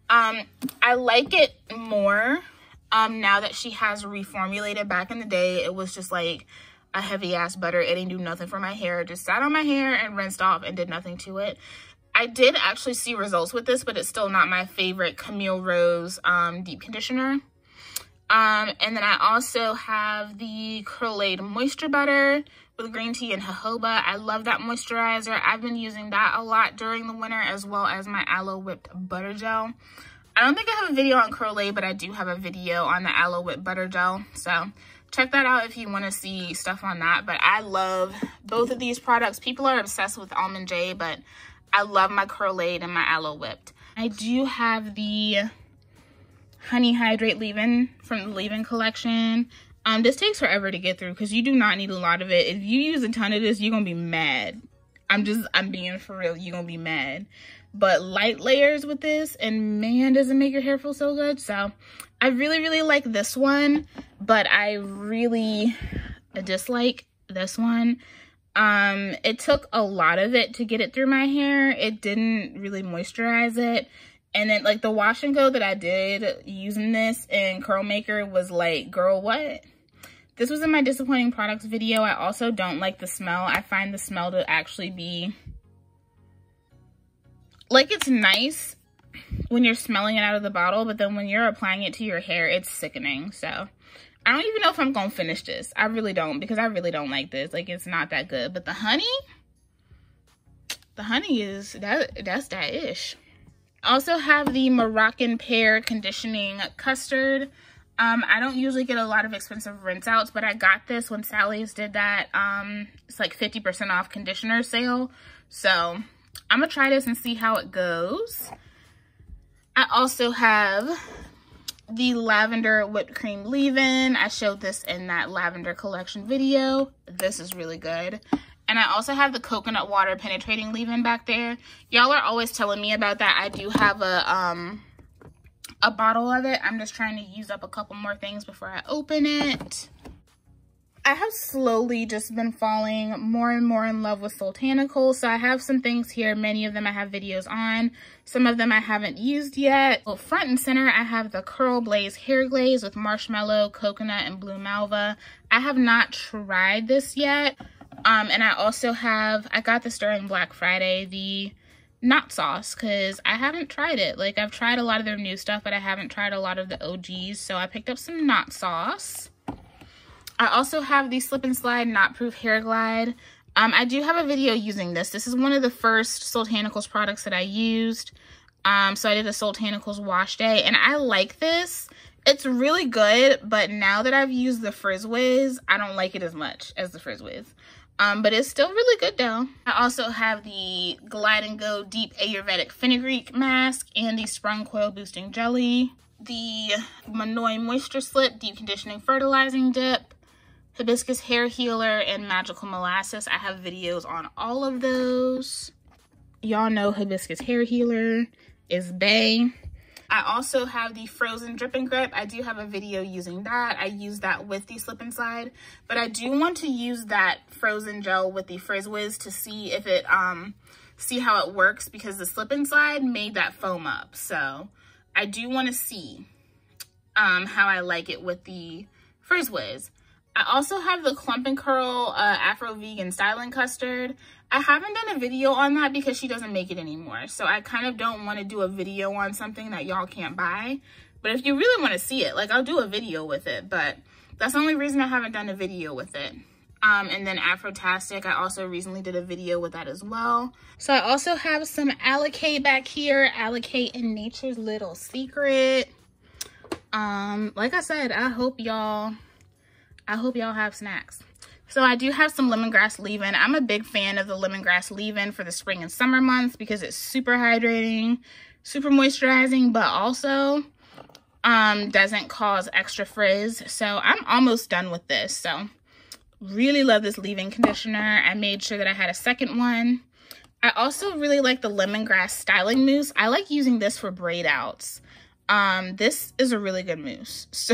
I like it more now that she has reformulated. Back in the day, it was just like a heavy ass butter. It didn't do nothing for my hair. It just sat on my hair and rinsed off and did nothing to it. I did actually see results with this, but it's still not my favorite Camille Rose deep conditioner. And then I also have the Curlaid Moisture Butter with green tea and jojoba. I love that moisturizer. I've been using that a lot during the winter, as well as my Aloe Whipped Butter Gel. I don't think I have a video on Curlaid, but I do have a video on the Aloe Whipped Butter Gel. So check that out if you want to see stuff on that. But I love both of these products. People are obsessed with Almond J, but I love my Curlaid and my Aloe Whipped. I do have the Honey Hydrate Leave-In from the Leave-In collection. This takes forever to get through because you do not need a lot of it. If you use a ton of this, you're gonna be mad. I'm being for real, you're gonna be mad. But light layers with this, and man, does it make your hair feel so good. So I really, really like this one, but I really dislike this one. It took a lot of it to get it through my hair. It didn't really moisturize it. And then like the wash and go that I did using this in Curl Maker was like, girl, what? This was in my disappointing products video. I also don't like the smell. I find the smell to actually be, like, it's nice when you're smelling it out of the bottle, but then when you're applying it to your hair, it's sickening. So I don't even know if I'm gonna finish this. I really don't, because I really don't like this. Like, it's not that good. But the honey is, that's that ish. I also have the Moroccan Pear Conditioning Custard. I don't usually get a lot of expensive rinse outs, but I got this when Sally's did that. It's like 50% off conditioner sale. So I'm gonna try this and see how it goes. I also have the Lavender Whipped Cream Leave-In. I showed this in that lavender collection video. This is really good. And I also have the Coconut Water Penetrating Leave-In back there. Y'all are always telling me about that. I do have a bottle of it. I'm just trying to use up a couple more things before I open it. I have slowly just been falling more and more in love with Soultanicals. So I have some things here. Many of them I have videos on. Some of them I haven't used yet. Well, front and center, I have the Curl Blaze Hair Glaze with marshmallow, coconut, and blue malva. I have not tried this yet. And I also have, I got this during Black Friday, the Knot Sauce, because I haven't tried it. Like, I've tried a lot of their new stuff, but I haven't tried a lot of the OGs. So I picked up some Knot Sauce. I also have the Slip and Slide Knot Proof Hair Glide. I do have a video using this. This is one of the first Soultanicals products that I used. So I did a Soultanicals wash day, and I like this. It's really good, but now that I've used the Frizz Wiz, I don't like it as much as the Frizz Wiz. But it's still really good though. I also have the Glide and Go Deep Ayurvedic Fenugreek Mask and the Sprung Coil Boosting Jelly. The Monoi Moisture Slip Deep Conditioning Fertilizing Dip. Hibiscus Hair Healer and Magical Molasses. I have videos on all of those. Y'all know Hibiscus Hair Healer is bae. I also have the Frozen Drip and Grip. I do have a video using that. I use that with the Slip and Slide, but I do want to use that frozen gel with the Frizz Wiz to see if it, see how it works, because the Slip and Slide made that foam up. So I do want to see, how I like it with the Frizz Wiz. I also have the Clump and Curl Afro Vegan Styling Custard. I haven't done a video on that because she doesn't make it anymore. So I kind of don't want to do a video on something that y'all can't buy. But if you really want to see it, like, I'll do a video with it. But that's the only reason I haven't done a video with it. And then Afrotastic, I also recently did a video with that as well. So I also have some Alikay back here. Alikay in Nature's Little Secret. Like I said, I hope y'all have snacks. So I do have some lemongrass leave-in. I'm a big fan of the lemongrass leave-in for the spring and summer months because it's super hydrating, super moisturizing, but also doesn't cause extra frizz. So I'm almost done with this. So really love this leave-in conditioner. I made sure that I had a second one. I also really like the lemongrass styling mousse. I like using this for braid outs. This is a really good mousse. So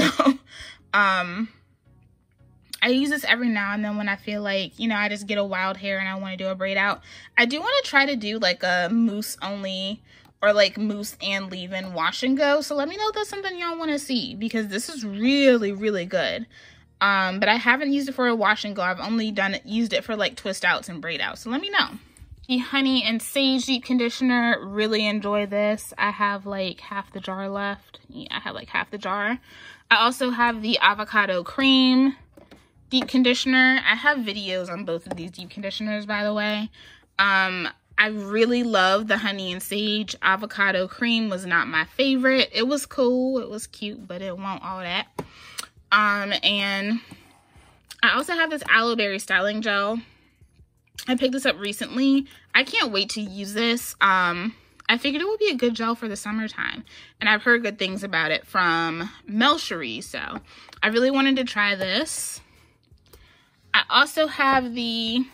I use this every now and then when I feel like, you know, I just get a wild hair and I want to do a braid out. I do want to try to do like a mousse only, or like mousse and leave-in wash and go. So let me know if that's something y'all want to see, because this is really, really good. But I haven't used it for a wash and go. I've only used it for like twist outs and braid outs. So let me know. The Honey and Sage Deep Conditioner, really enjoy this. I have like half the jar left. Yeah, I have like half the jar. I also have the Avocado Cream Deep Conditioner. I have videos on both of these deep conditioners, by the way. I really love the Honey and Sage. Avocado Cream was not my favorite. It was cool, it was cute, but it won't all that. And I also have this Aloe Berry Styling Gel. I picked this up recently. I can't wait to use this. I figured it would be a good gel for the summertime. And I've heard good things about it from Mel Cherie, so I really wanted to try this. I also have the,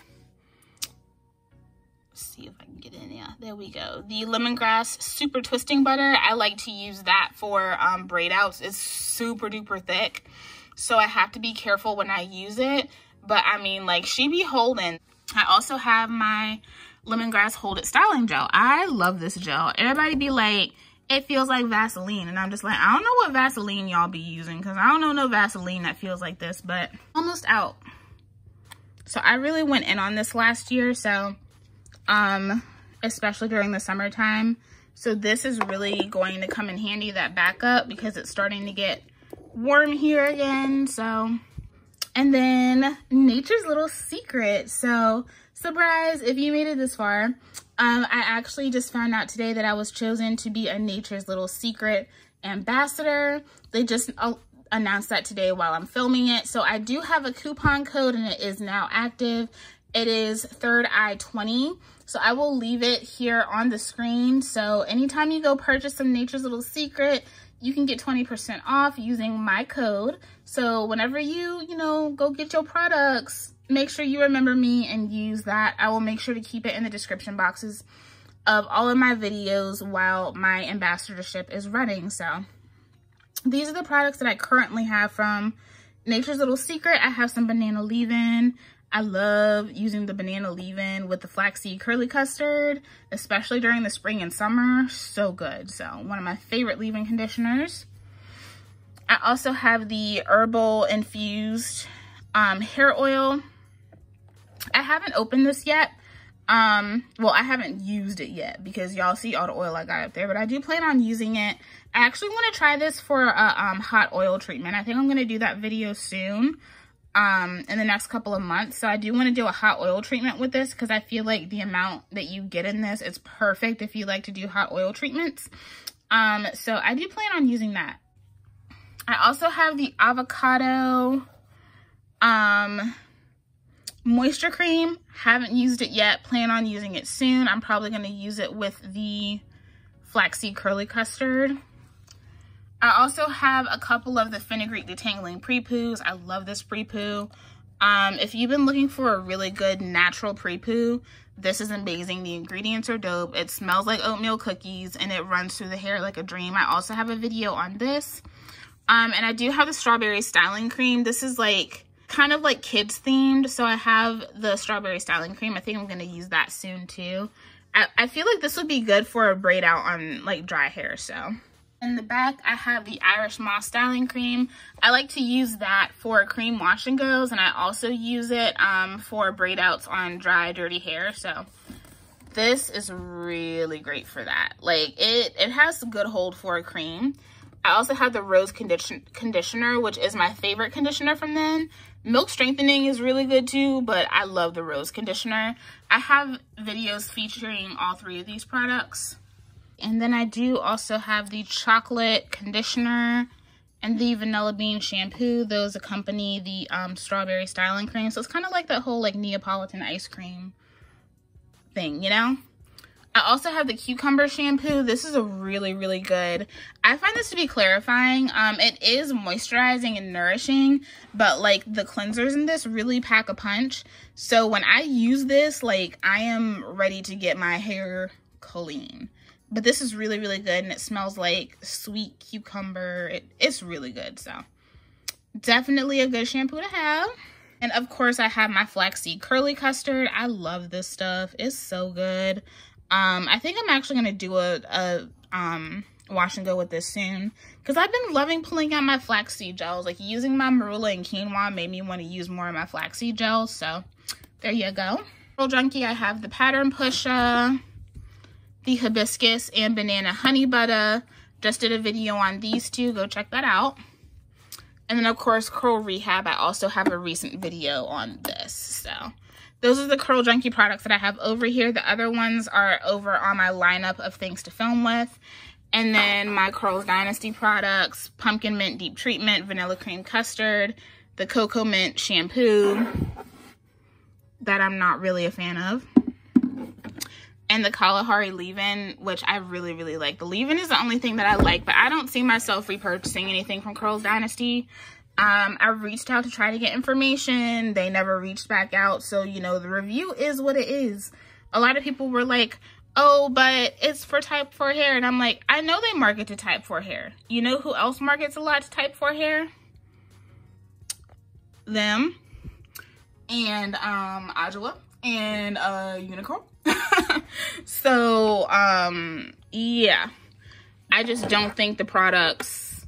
let's see if I can get in, yeah, there we go. The Lemongrass Super Twisting Butter. I like to use that for braid outs. It's super duper thick, so I have to be careful when I use it. But I mean, like, she be holding. I also have my Lemongrass Hold It Styling Gel. I love this gel. Everybody be like, it feels like Vaseline. And I'm just like, I don't know what Vaseline y'all be using, because I don't know no Vaseline that feels like this, but almost out. So I really went in on this last year, so especially during the summertime. So this is really going to come in handy, that backup, because it's starting to get warm here again. So, and then Nature's Little Secret. So surprise if you made it this far. I actually just found out today that I was chosen to be a Nature's Little Secret ambassador. They just announced that today while I'm filming it. So I do have a coupon code and it is now active. It is Third Eye 20. So I will leave it here on the screen. So anytime you go purchase some Nature's Little Secret, you can get 20% off using my code. So whenever you go get your products, make sure you remember me and use that. I will make sure to keep it in the description boxes of all of my videos while my ambassadorship is running. So these are the products that I currently have from Nature's Little Secret. I have some banana leave-in. I love using the banana leave-in with the flaxseed curly custard, especially during the spring and summer. So good. So one of my favorite leave-in conditioners. I also have the herbal infused hair oil. I haven't opened this yet. Well, I haven't used it yet because y'all see all the oil I got up there, but I do plan on using it. I actually want to try this for a hot oil treatment. I think I'm going to do that video soon, in the next couple of months. So I do want to do a hot oil treatment with this because I feel like the amount that you get in this is perfect if you like to do hot oil treatments. So I do plan on using that. I also have the avocado, moisture cream. Haven't used it yet. Plan on using it soon. I'm probably going to use it with the flaxseed curly custard. I also have a couple of the Fenugreek Detangling Pre-Poos. I love this pre-poo. If you've been looking for a really good natural pre-poo, this is amazing. The ingredients are dope. It smells like oatmeal cookies and it runs through the hair like a dream. I also have a video on this. And I do have the strawberry styling cream. This is like kind of like kids themed, so I have the strawberry styling cream. I think I'm going to use that soon too. I feel like this would be good for a braid out on like dry hair. So in the back I have the Irish Moss styling cream. I like to use that for cream wash and goes, and I also use it for braid outs on dry dirty hair. So this is really great for that. Like it has a good hold for a cream. I also have the Rose Conditioner, which is my favorite conditioner from them. Milk Strengthening is really good too, but I love the Rose Conditioner. I have videos featuring all three of these products. And then I do also have the Chocolate Conditioner and the Vanilla Bean Shampoo. Those accompany the Strawberry Styling Cream. So it's kind of like that whole like Neapolitan ice cream thing, you know? I also have the Cucumber Shampoo. This is a really, really good. I find this to be clarifying. It is moisturizing and nourishing, but like the cleansers in this really pack a punch. So when I use this, like I am ready to get my hair clean. But this is really, really good, and it smells like sweet cucumber. It's really good, so definitely a good shampoo to have. And of course, I have my Flaxseed Curly Custard. I love this stuff. It's so good. I think I'm actually going to do a wash and go with this soon, because I've been loving pulling out my flaxseed gels. Like using my marula and quinoa made me want to use more of my flaxseed gels. So there you go. Curl Junkie, I have the Pattern Pusher, the Hibiscus and Banana Honey Butter. Just did a video on these two. Go check that out. And then of course, Curl Rehab. I also have a recent video on this. So those are the Curl Junkie products that I have over here. The other ones are over on my lineup of things to film with. And then my Curls Dynasty products, Pumpkin Mint Deep Treatment, Vanilla Cream Custard, the Cocoa Mint Shampoo that I'm not really a fan of. and the Kalahari leave-in, which I really, really like. The leave-in is the only thing that I like, but I don't see myself repurchasing anything from Curls Dynasty. I reached out to try to get information. They never reached back out. So, you know, the review is what it is. A lot of people were like, oh, but it's for type 4 hair. And I'm like, I know they market to type 4 hair. You know who else markets a lot to type 4 hair? Them. And Adwoa and Uniqlo. So yeah, I just don't think the products,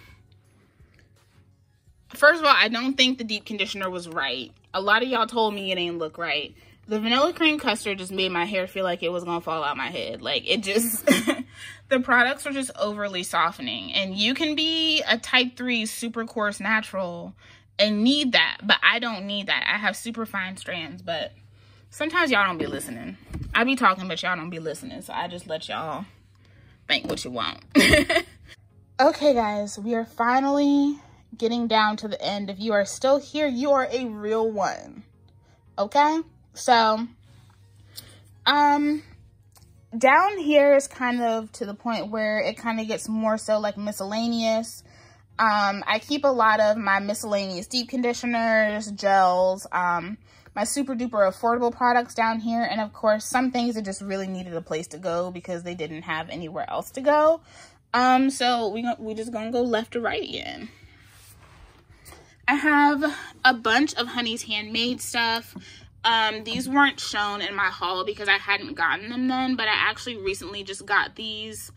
first of all, I don't think the deep conditioner was right. A lot of y'all told me it ain't look right. The vanilla cream custard just made my hair feel like it was gonna fall out my head. Like, it just the products are just overly softening, and you can be a type 3 super coarse natural and need that, but I don't need that. I have super fine strands, but sometimes y'all don't be listening. I be talking, but y'all don't be listening, so I just let y'all think what you want. Okay, guys, we are finally getting down to the end. If you are still here, you are a real one. Okay? So, down here is kind of to the point where it kind of gets more so like miscellaneous. I keep a lot of my miscellaneous deep conditioners, gels, my super duper affordable products down here, and of course some things that just really needed a place to go because they didn't have anywhere else to go. So we just gonna go left to right again. I have a bunch of Honey's Handmade stuff. These weren't shown in my haul because I hadn't gotten them then, but I actually recently just got these.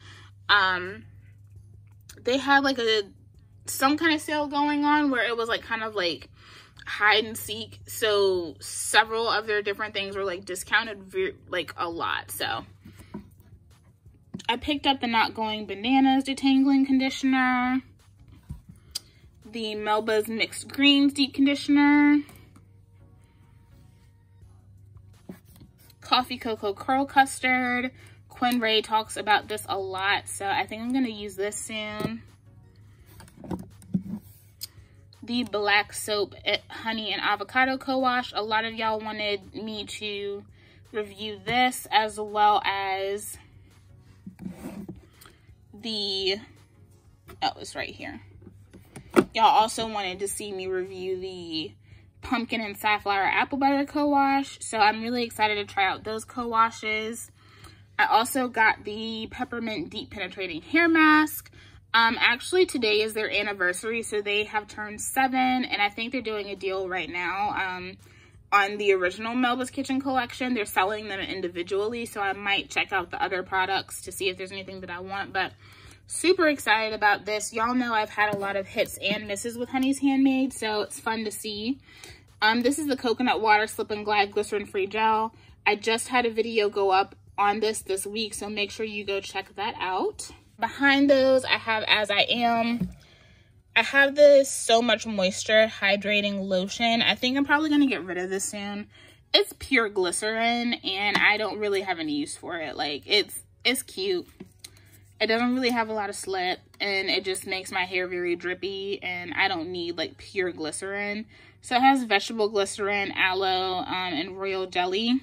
They had like some kind of sale going on where it was like kind of like hide and seek, so several of their different things were like discounted like a lot. So I picked up the Not Going Bananas detangling conditioner, the Melba's Mixed Greens deep conditioner, Coffee Cocoa Curl Custard. Quinn Rae talks about this a lot, so I think I'm gonna use this soon. The Black Soap Honey and Avocado Co-Wash. A lot of y'all wanted me to review this, as well as the, oh, it's right here. Y'all also wanted to see me review the Pumpkin and Safflower Apple Butter Co-Wash, so I'm really excited to try out those co-washes. I also got the Peppermint Deep Penetrating Hair Mask. Actually today is their anniversary, so they have turned 7, and I think they're doing a deal right now on the original Melba's Kitchen collection. They're selling them individually, so I might check out the other products to see if there's anything that I want, but super excited about this. Y'all know I've had a lot of hits and misses with Honey's Handmade, so it's fun to see. This is the Coconut Water Slip and Glide Glycerin Free Gel. I just had a video go up on this week, so make sure you go check that out. Behind those, I have As I Am. I have this So Much Moisture Hydrating Lotion. I think I'm probably going to get rid of this soon. It's pure glycerin, and I don't really have any use for it. Like, it's cute. It doesn't really have a lot of slip, and it just makes my hair very drippy, and I don't need, like, pure glycerin. So it has vegetable glycerin, aloe, and royal jelly.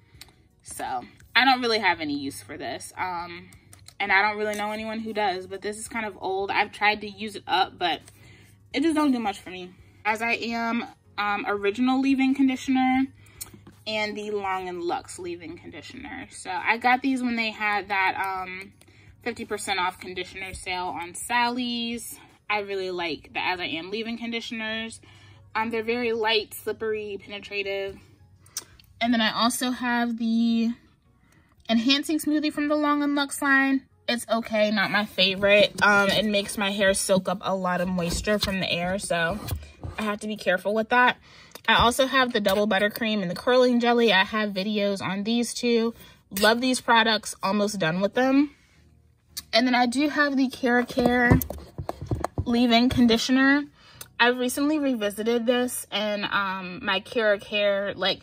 So I don't really have any use for this. And I don't really know anyone who does, but this is kind of old. I've tried to use it up, but it just don't do much for me. As I Am original leave-in conditioner and the Long and Luxe leave-in conditioner. So I got these when they had that 50% off conditioner sale on Sally's. I really like the As I Am leave-in conditioners. They're very light, slippery, penetrative. And then I also have the Enhancing Smoothie from the Long and Luxe line. It's okay, not my favorite. It makes my hair soak up a lot of moisture from the air, so I have to be careful with that. I also have the Double Buttercream and the Curling Jelly. I have videos on these two. Love these products, almost done with them. And then I do have the Care leave-in conditioner. I recently revisited this, and my Care like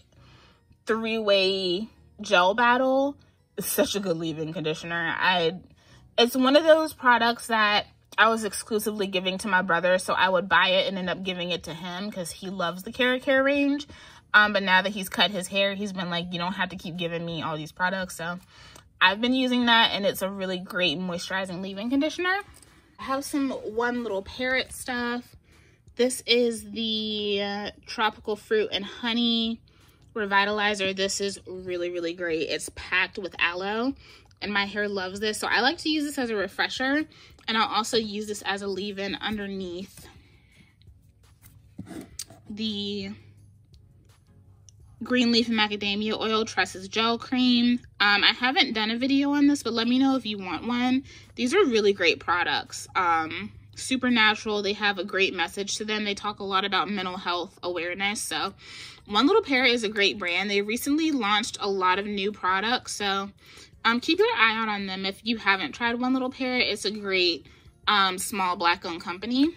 3-way gel battle is such a good leave-in conditioner. It's one of those products that I was exclusively giving to my brother, so I would buy it and end up giving it to him because he loves the Care range. But now that he's cut his hair, he's been like, you don't have to keep giving me all these products. So I've been using that, and it's a really great moisturizing leave-in conditioner. I have some One Little Parrot stuff. This is the Tropical Fruit and Honey Revitalizer. This is really, really great. It's packed with aloe, and my hair loves this. So I like to use this as a refresher, and I'll also use this as a leave-in underneath the Green Leaf and Macadamia Oil Tresses Gel Cream. I haven't done a video on this, but let me know if you want one. These are really great products. Super natural. They have a great message to them. They talk a lot about mental health awareness. So One Little Parrot is a great brand. They recently launched a lot of new products. So keep your eye out on them if you haven't tried One Little Parrot. It's a great small Black-owned company.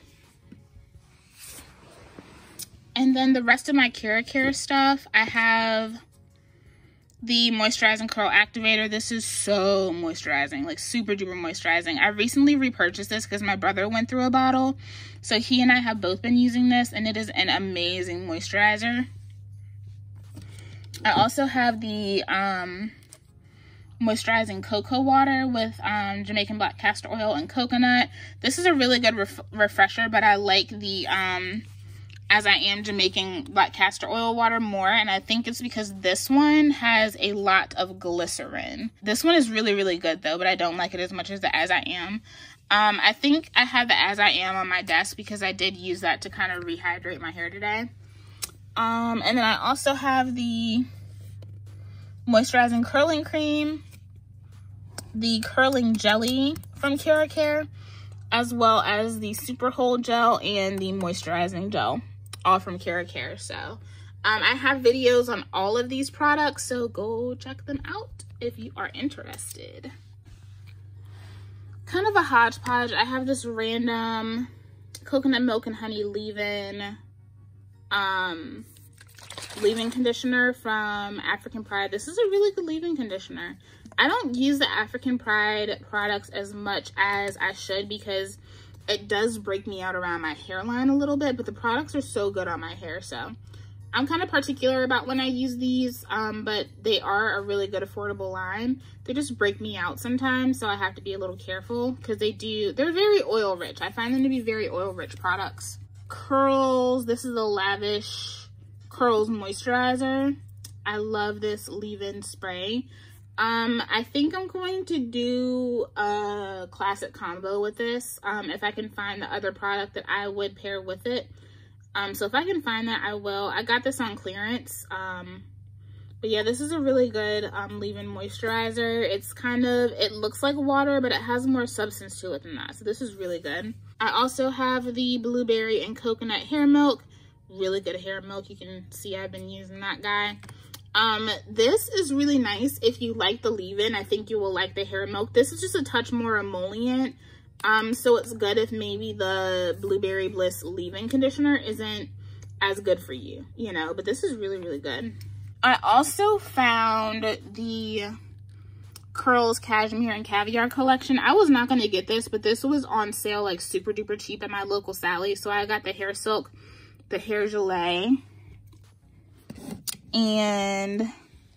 And then the rest of my Keracare stuff, I have the Moisturizing Curl Activator. This is so moisturizing, like super duper moisturizing. I recently repurchased this because my brother went through a bottle. So he and I have both been using this, and it is an amazing moisturizer. I also have the Moisturizing Cocoa Water with Jamaican Black Castor Oil and Coconut. This is a really good refresher, but I like the As I Am Jamaican Black Castor Oil Water more, and I think it's because this one has a lot of glycerin. This one is really, really good though, but I don't like it as much as the As I Am. I think I have the As I Am on my desk because I did use that to kind of rehydrate my hair today. And then I also have the Moisturizing Curling Cream, the Curling Jelly from Keracare, as well as the Super Hold Gel and the Moisturizing Gel, all from Keracare. So I have videos on all of these products, so go check them out if you are interested. Kind of a hodgepodge. I have this random coconut milk and honey leave-in conditioner from African Pride. This is a really good leave-in conditioner. I don't use the African Pride products as much as I should because it does break me out around my hairline a little bit, but the products are so good on my hair. So I'm kind of particular about when I use these, but they are a really good affordable line. They just break me out sometimes, so I have to be a little careful because they're very oil rich. I find them to be very oil rich products. Curls, this is the Lavish Curls Moisturizer. I love this leave-in spray. I think I'm going to do a classic combo with this, if I can find the other product that I would pair with it. So if I can find that, I will. I got this on clearance. But yeah, this is a really good leave-in moisturizer. It looks like water, but it has more substance to it than that. So this is really good. I also have the Blueberry and Coconut Hair Milk. Really good hair milk. You can see I've been using that guy. This is really nice if you like the leave-in. I think you will like the hair milk. This is just a touch more emollient. So it's good if maybe the Blueberry Bliss leave-in conditioner isn't as good for you, you know, but this is really, really good. I also found the Curls Cashmere and Caviar collection. I was not going to get this, but this was on sale like super duper cheap at my local Sally. So I got the Hair Silk, the Hair Gelée, and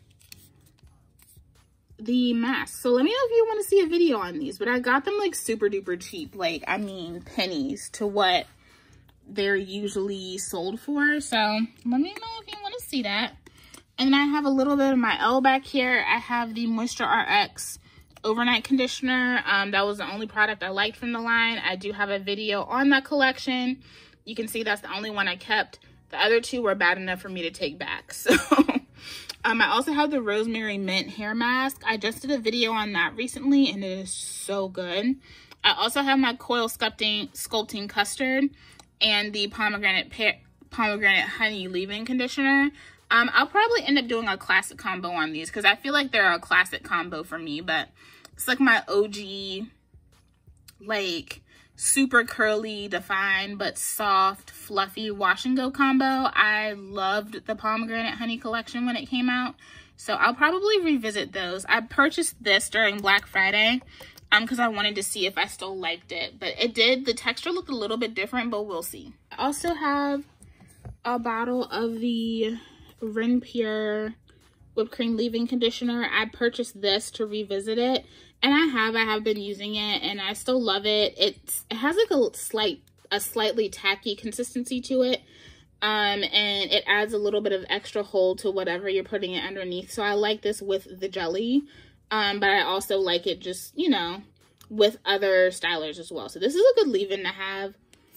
the mask. So let me know if you want to see a video on these, but I got them like super duper cheap. Like, I mean, pennies to what they're usually sold for. So let me know if you want to see that. And then I have a little bit of my L back here. I have the Moisture RX Overnight Conditioner. That was the only product I liked from the line. I do have a video on that collection. You can see that's the only one I kept. The other two were bad enough for me to take back. So I also have the Rosemary Mint Hair Mask. I just did a video on that recently, and it is so good. I also have my Coil Sculpting Custard and the Pomegranate Honey Leave-In Conditioner. I'll probably end up doing a classic combo on these because I feel like they're a classic combo for me, but it's like my OG, like super curly, defined, but soft, fluffy wash and go combo. I loved the Pomegranate Honey collection when it came out, so I'll probably revisit those. I purchased this during Black Friday because I wanted to see if I still liked it, but it did. The texture looked a little bit different, but we'll see. I also have a bottle of the Rin Pure whipped cream leave-in conditioner. I purchased this to revisit it, and I have been using it, and I still love it. It has like a slightly tacky consistency to it, and it adds a little bit of extra hold to whatever you're putting it underneath. So I like this with the jelly, but I also like it just, you know, with other stylers as well. So this is a good leave-in to have.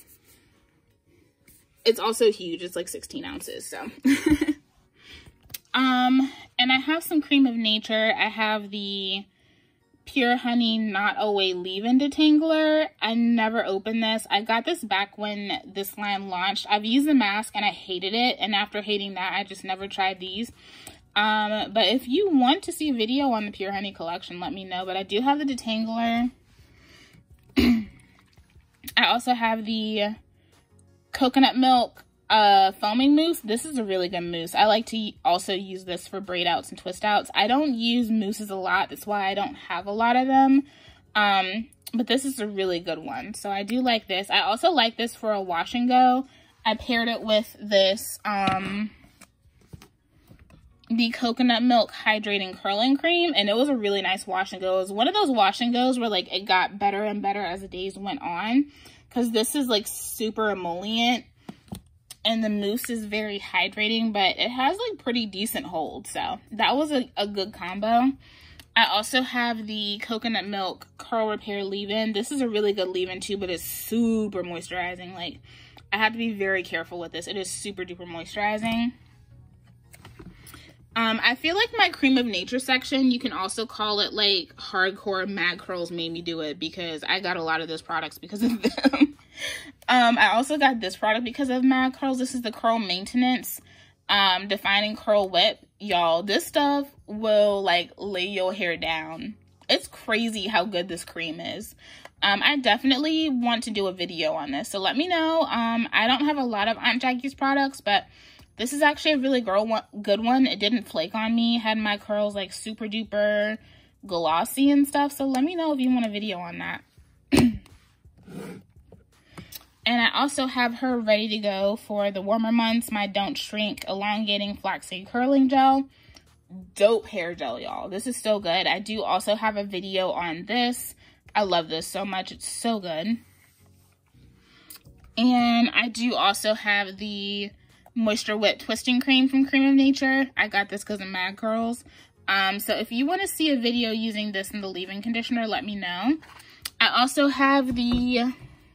It's also huge. It's like 16 ounces, so. And I have some Cream of Nature. I have the Pure Honey Not Away Leave-In Detangler. I never opened this. I got this back when this line launched. I've used the mask and I hated it. And after hating that, I just never tried these. But if you want to see a video on the Pure Honey collection, let me know. But I do have the detangler. I also have the coconut milk foaming mousse. This is a really good mousse. I like to also use this for braid outs and twist outs. I don't use mousses a lot. That's why I don't have a lot of them. But this is a really good one. So I do like this. I also like this for a wash and go. I paired it with this, the coconut milk hydrating curling cream, and it was a really nice wash and go. It was one of those wash and goes where like it got better and better as the days went on, because this is like super emollient and the mousse is very hydrating, but it has like pretty decent hold. So that was a good combo. I also have the coconut milk curl repair leave-in. This is a really good leave-in too, but it's super moisturizing. Like, I have to be very careful with this. It is super duper moisturizing. I feel like my Cream of Nature section, you can also call it like hardcore Mad Curls made me do it, because I got a lot of those products because of them. I also got this product because of Mad Curls. This is the Curl Maintenance Defining Curl Whip. Y'all, this stuff will like lay your hair down. It's crazy how good this cream is. I definitely want to do a video on this, so let me know. I don't have a lot of Aunt Jackie's products, but this is actually a really good one. It didn't flake on me. Had my curls like super duper glossy and stuff. So let me know if you want a video on that. And I also have her ready to go for the warmer months. My Don't Shrink Elongating Flaxseed Curling Gel. Dope hair gel, y'all. This is so good. I do also have a video on this. I love this so much. It's so good. And I do also have the Moisture Whip Twisting Cream from Cream of Nature. I got this because of Mad Curls. So if you want to see a video using this in the leave-in conditioner, let me know. I also have the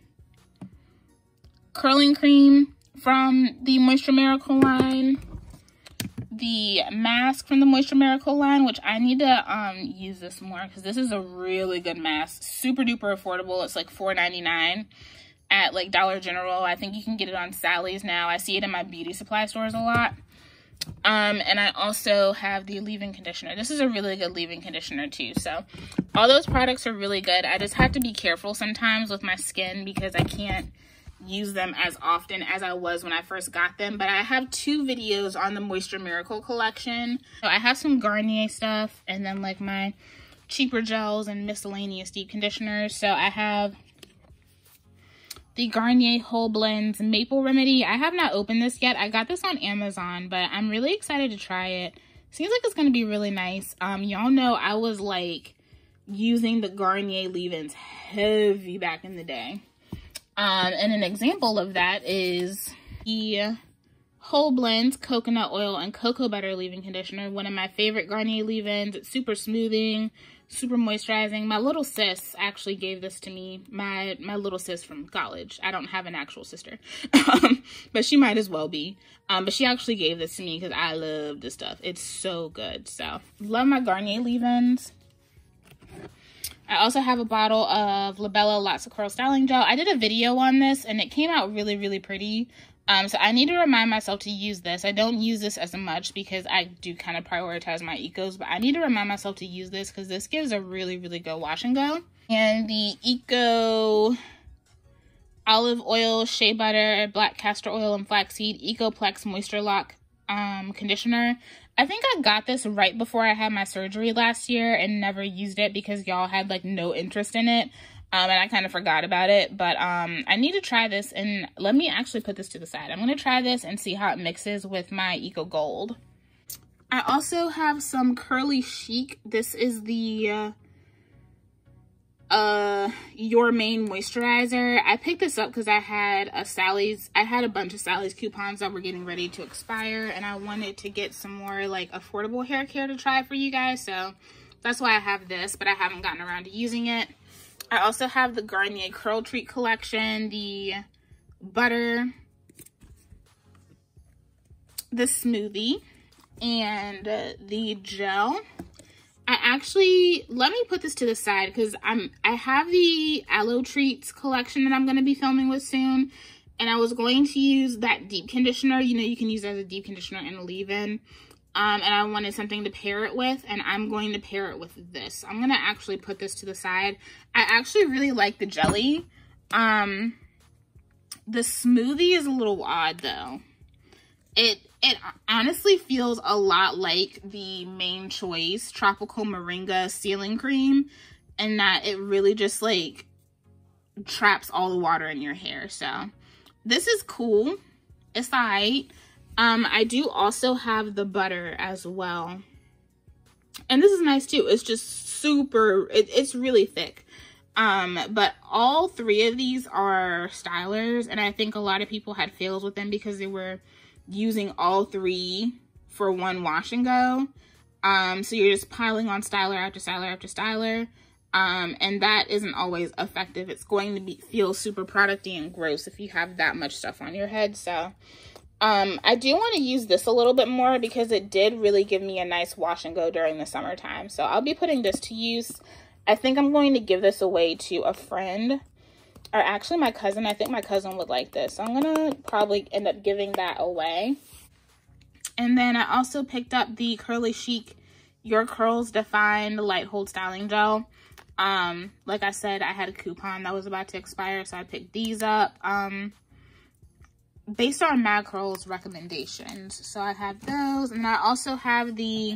curling cream from the Moisture Miracle line. The mask from the Moisture Miracle line, which I need to use this more because this is a really good mask. Super duper affordable. It's like $4.99 at like Dollar General. I think you can get it on Sally's now. I see it in my beauty supply stores a lot. And I also have the leave-in conditioner. This is a really good leave-in conditioner too. So all those products are really good. I just have to be careful sometimes with my skin because I can't use them as often as I was when I first got them. But I have 2 videos on the Moisture Miracle collection. So I have some Garnier stuff and then like my cheaper gels and miscellaneous deep conditioners. So I have the Garnier Whole Blends Maple Remedy. I have not opened this yet. I got this on Amazon, but I'm really excited to try it. Seems like it's going to be really nice. Y'all know I was like using the Garnier leave-ins heavy back in the day. And an example of that is the Whole Blends Coconut Oil and Cocoa Butter Leave-In Conditioner. One of my favorite Garnier leave-ins. It's super smoothing, super moisturizing. My little sis actually gave this to me. My little sis from college. I don't have an actual sister. But she might as well be. But she actually gave this to me because I love this stuff. It's so good. So, love my Garnier leave-ins. I also have a bottle of Labella Lots of Curl Styling Gel. I did a video on this and it came out really, really pretty. So I need to remind myself to use this. I don't use this as much because I do kind of prioritize my ecos, but I need to remind myself to use this because this gives a really, really good wash and go. And the Eco Olive Oil, Shea Butter, Black Castor Oil, and Flaxseed Ecoplex Moisture Lock Conditioner. I think I got this right before I had my surgery last year and never used it because y'all had like no interest in it. And I kind of forgot about it, but I need to try this, and let me actually put this to the side. I'm going to try this and see how it mixes with my Eco Gold. I also have some Curly Chic. This is the Your Mane moisturizer. I picked this up because I had a bunch of Sally's coupons that were getting ready to expire, and I wanted to get some more like affordable hair care to try for you guys, so that's why I have this, but I haven't gotten around to using it. I also have the Garnier Curl Treat collection, the butter, the smoothie, and the gel. Let me put this to the side because I have the Aloe Treats collection that I'm going to be filming with soon, and I was going to use that deep conditioner. You know, you can use it as a deep conditioner and a leave-in. And I wanted something to pair it with, and I'm going to pair it with this. I'm going to actually put this to the side. I actually really like the jelly. The smoothie is a little odd, though. It honestly feels a lot like the Mane Choice Tropical Moringa Sealing Cream, in that it really just, like, traps all the water in your hair. So, this is cool. It's alright. I do also have the butter as well. And this is nice too. It's just super, it's really thick. But all three of these are stylers, and I think a lot of people had fails with them because they were using all three for one wash and go. So you're just piling on styler after styler after styler. And that isn't always effective. It's going to feel super producty and gross if you have that much stuff on your head. So I do want to use this a little bit more because it did really give me a nice wash and go during the summertime. So I'll be putting this to use. I think I'm going to give this away to a friend, or actually my cousin. I think my cousin would like this. So I'm going to probably end up giving that away. And then I also picked up the Curly Chic Your Curls Defined Light Hold Styling Gel. Like I said, I had a coupon that was about to expire, so I picked these up. Based on Mad Curls recommendations. So I have those, and I also have the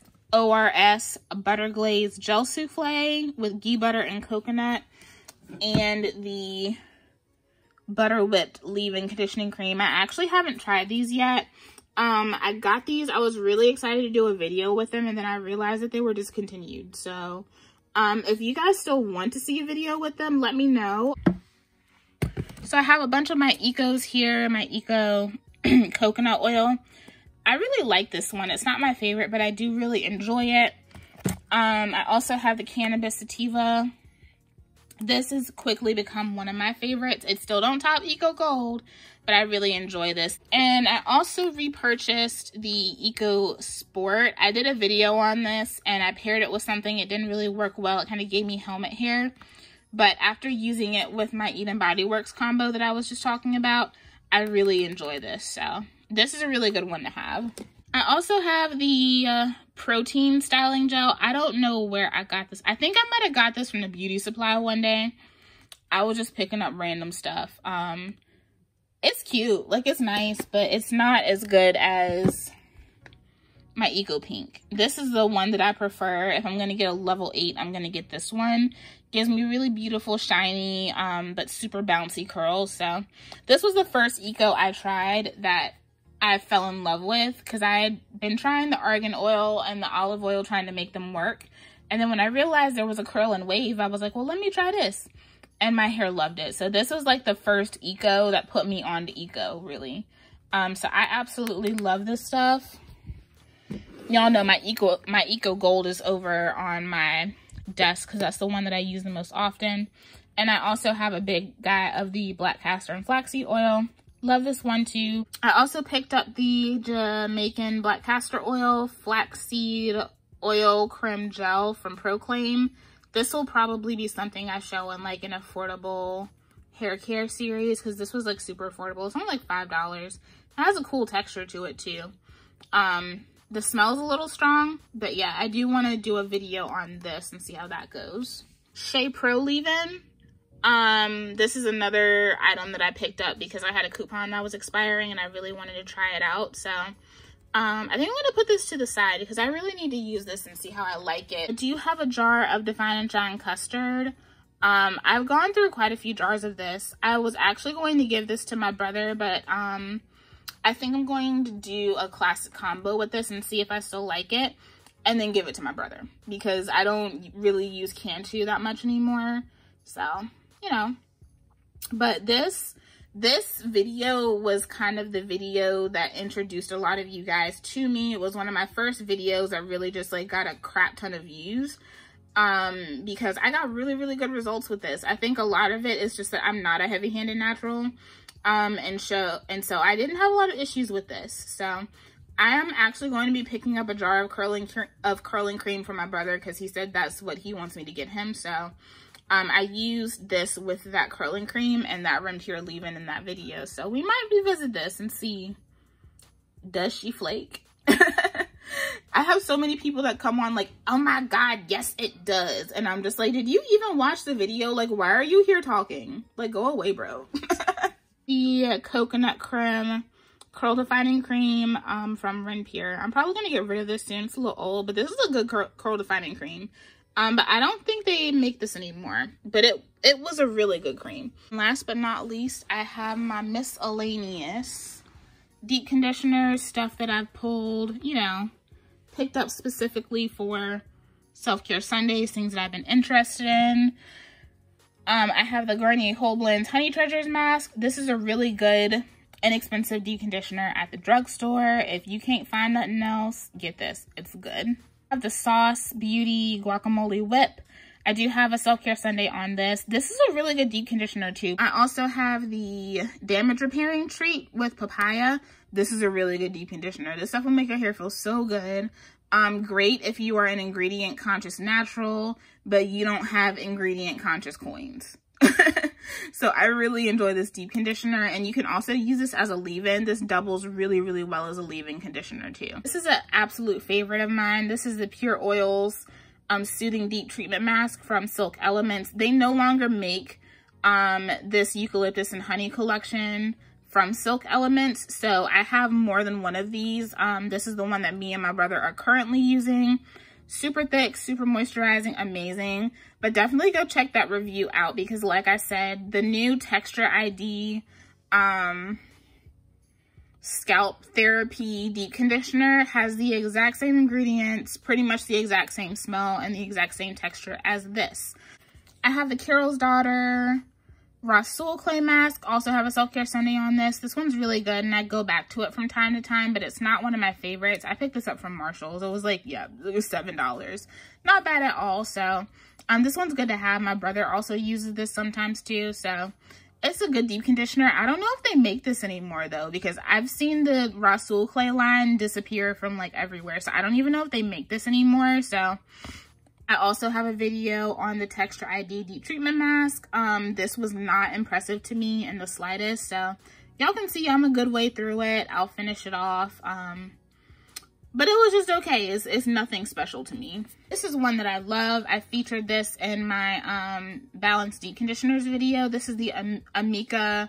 ORS Butter Glaze Gel Souffle with ghee butter and coconut, and the Butter Whipped Leave-In Conditioning Cream. I actually haven't tried these yet. I got these. I was really excited to do a video with them, and then I realized that they were discontinued. So, if you guys still want to see a video with them, let me know. So I have a bunch of my Ecos here, my Eco coconut oil. I really like this one. It's not my favorite, but I do really enjoy it. I also have the Cannabis Sativa. This has quickly become one of my favorites. It still don't top Eco Gold, but I really enjoy this. And I also repurchased the Eco Sport. I did a video on this, and I paired it with something. It didn't really work well. It kind of gave me helmet hair. But after using it with my Eden Body Works combo that I was just talking about, I really enjoy this. So this is a really good one to have. I also have the protein styling gel. I don't know where I got this. I think I might have got this from the beauty supply one day. I was just picking up random stuff. It's cute. Like, it's nice, but it's not as good as my Eco Pink. This is the one that I prefer. If I'm going to get a level 8, I'm going to get this one. Gives me really beautiful, shiny, but super bouncy curls. So this was the first Eco I tried that I fell in love with, because I had been trying the argan oil and the olive oil trying to make them work. And then when I realized there was a curl and wave, I was like, well, let me try this. And my hair loved it. So this was like the first Eco that put me on to Eco, really. So I absolutely love this stuff. Y'all know my Eco Gold is over on my desk because that's the one that I use the most often. And I also have a big guy of the black castor and flaxseed oil. Love this one too. I also picked up the Jamaican black castor oil flaxseed oil creme gel from Proclaim. This will probably be something I show in like an affordable hair care series, because this was like super affordable. It's only like $5. It has a cool texture to it too. The smell's a little strong, but yeah, I do want to do a video on this and see how that goes. Shea Pro Leave-In. This is another item that I picked up because I had a coupon that was expiring and I really wanted to try it out. So, I think I'm going to put this to the side because I really need to use this and see how I like it. I do have a jar of Define and Shine Custard. I've gone through quite a few jars of this. I was actually going to give this to my brother, but I think I'm going to do a classic combo with this and see if I still like it, and then give it to my brother, because I don't really use Cantu that much anymore. So, you know, but this video was kind of the video that introduced a lot of you guys to me. It was one of my first videos that really just like got a crap ton of views, because I got really good results with this. I think a lot of it is just that I'm not a heavy-handed natural, and so I didn't have a lot of issues with this. So I am actually going to be picking up a jar of curling cream for my brother, because he said that's what he wants me to get him. So I used this with that curling cream and that rimmed here leave-in in that video. So we might revisit this and see, does she flake? I have so many people that come on like, oh my God, yes, it does. And I'm just like, did you even watch the video? Like, why are you here talking? Like, go away, bro. The coconut creme curl defining cream from Renpure. I'm probably going to get rid of this soon. It's a little old, but this is a good curl defining cream. But I don't think they make this anymore. But it was a really good cream. Last but not least, I have my miscellaneous deep conditioner, stuff that I've pulled, you know, picked up specifically for self-care Sundays, things that I've been interested in. I have the Garnier Whole Blends Honey Treasures mask. This is a really good, inexpensive deep conditioner at the drugstore. If you can't find nothing else, get this. It's good. I have the Sauce Beauty Guacamole Whip. I do have a self-care Sunday on this. This is a really good deep conditioner too. I also have the Damage Repairing Treat with Papaya. This is a really good deep conditioner. This stuff will make your hair feel so good. Great if you are an ingredient conscious natural, but you don't have ingredient conscious coins. So I really enjoy this deep conditioner, and you can also use this as a leave-in. This doubles really well as a leave-in conditioner too. This is an absolute favorite of mine. This is the Pure Oils Soothing Deep Treatment Mask from Silk Elements. They no longer make this eucalyptus and honey collection from Silk Elements, so I have more than one of these. This is the one that me and my brother are currently using. Super thick, super moisturizing, amazing. But definitely go check that review out, because like I said, the new Texture ID Scalp Therapy Deep Conditioner has the exact same ingredients, pretty much the exact same smell, and the exact same texture as this. I have the Carol's Daughter Rasul Clay Mask. Also have a self-care Sunday on this. This one's really good, and I go back to it from time to time, but it's not one of my favorites. I picked this up from Marshall's. It was like, yeah, it was $7. Not bad at all. So this one's good to have. My brother also uses this sometimes too, so it's a good deep conditioner. I don't know if they make this anymore though, because I've seen the Rasul Clay line disappear from like everywhere, so I don't even know if they make this anymore. So I also have a video on the Texture ID Deep Treatment Mask. This was not impressive to me in the slightest, so y'all can see I'm a good way through it. I'll finish it off. But it was just okay. It's nothing special to me. This is one that I love. I featured this in my Balanced Deep Conditioners video. This is the Amika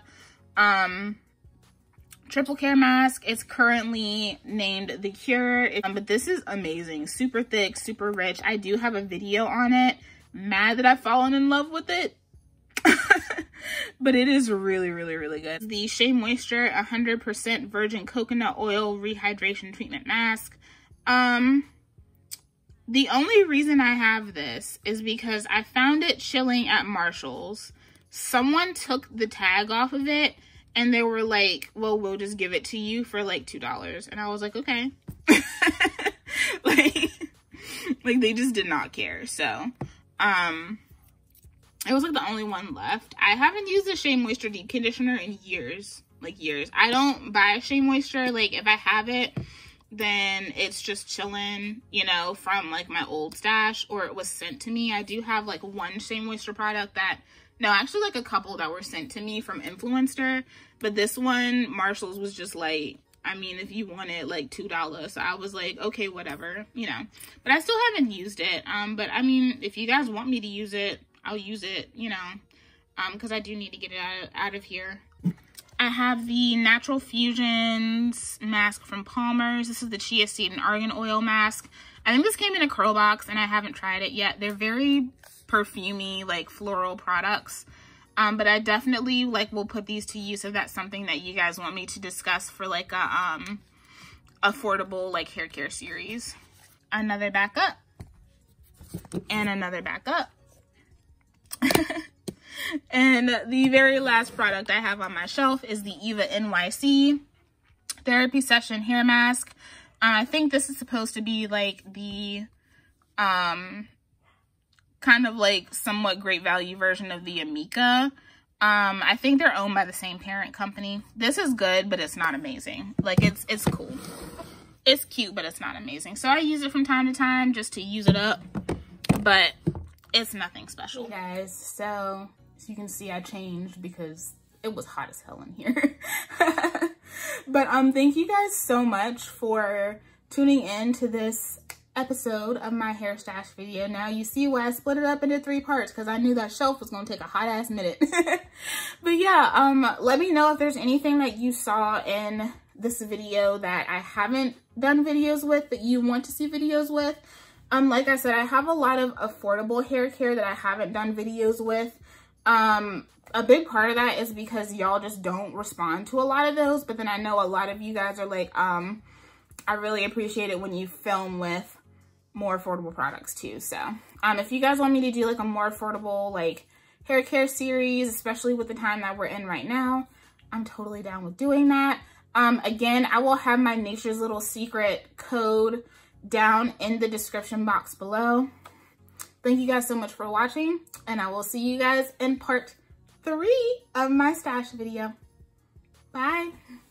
Triple Care Mask. It's currently named The Cure, but this is amazing. Super thick, super rich. I do have a video on it. Mad that I've fallen in love with it. But it is really good. The Shea Moisture 100% Virgin Coconut Oil Rehydration Treatment Mask. The only reason I have this is because I found it chilling at Marshall's. Someone took the tag off of it, and they were like, well, we'll just give it to you for like $2. And I was like, okay. like they just did not care. So, it was like the only one left. I haven't used the Shea Moisture Deep Conditioner in years. Like years. I don't buy Shea Moisture. Like if I have it, then it's just chilling, you know, from like my old stash, or it was sent to me. I do have like one Shea Moisture product that, no, actually like a couple that were sent to me from Influencer. But this one, Marshall's was just like, I mean, if you want it, like $2. So I was like, okay, whatever, you know. But I still haven't used it. But I mean, if you guys want me to use it, I'll use it, you know, because I do need to get it out of here. I have the Natural Fusions mask from Palmer's. This is the Chia Seed and Argan Oil mask. I think this came in a curl box, and I haven't tried it yet. They're very perfumey, like floral products. But I definitely like will put these to use if that's something that you guys want me to discuss for like a affordable like hair care series. Another backup and another backup. And the very last product I have on my shelf is the Eva NYC Therapy Session Hair Mask. I think this is supposed to be like the kind of like somewhat great value version of the Amika. I think they're owned by the same parent company. This is good, but it's not amazing. Like it's cool. It's cute, but it's not amazing. So I use it from time to time just to use it up, but it's nothing special. Hey guys, so as you can see, I changed because it was hot as hell in here. But thank you guys so much for tuning in to this episode of my hair stash video. Now you see why I split it up into 3 parts, because I knew that shelf was gonna take a hot ass minute. But yeah, let me know if there's anything that you saw in this video that I haven't done videos with that you want to see videos with. Like I said, I have a lot of affordable hair care that I haven't done videos with. A big part of that is because y'all just don't respond to a lot of those, but then I know a lot of you guys are like, I really appreciate it when you film with more affordable products too. So if you guys want me to do like a more affordable like hair care series, especially with the time that we're in right now, I'm totally down with doing that. Again, I will have my Nature's Little Secret code down in the description box below. Thank you guys so much for watching, and I will see you guys in part 3 of my stash video. Bye.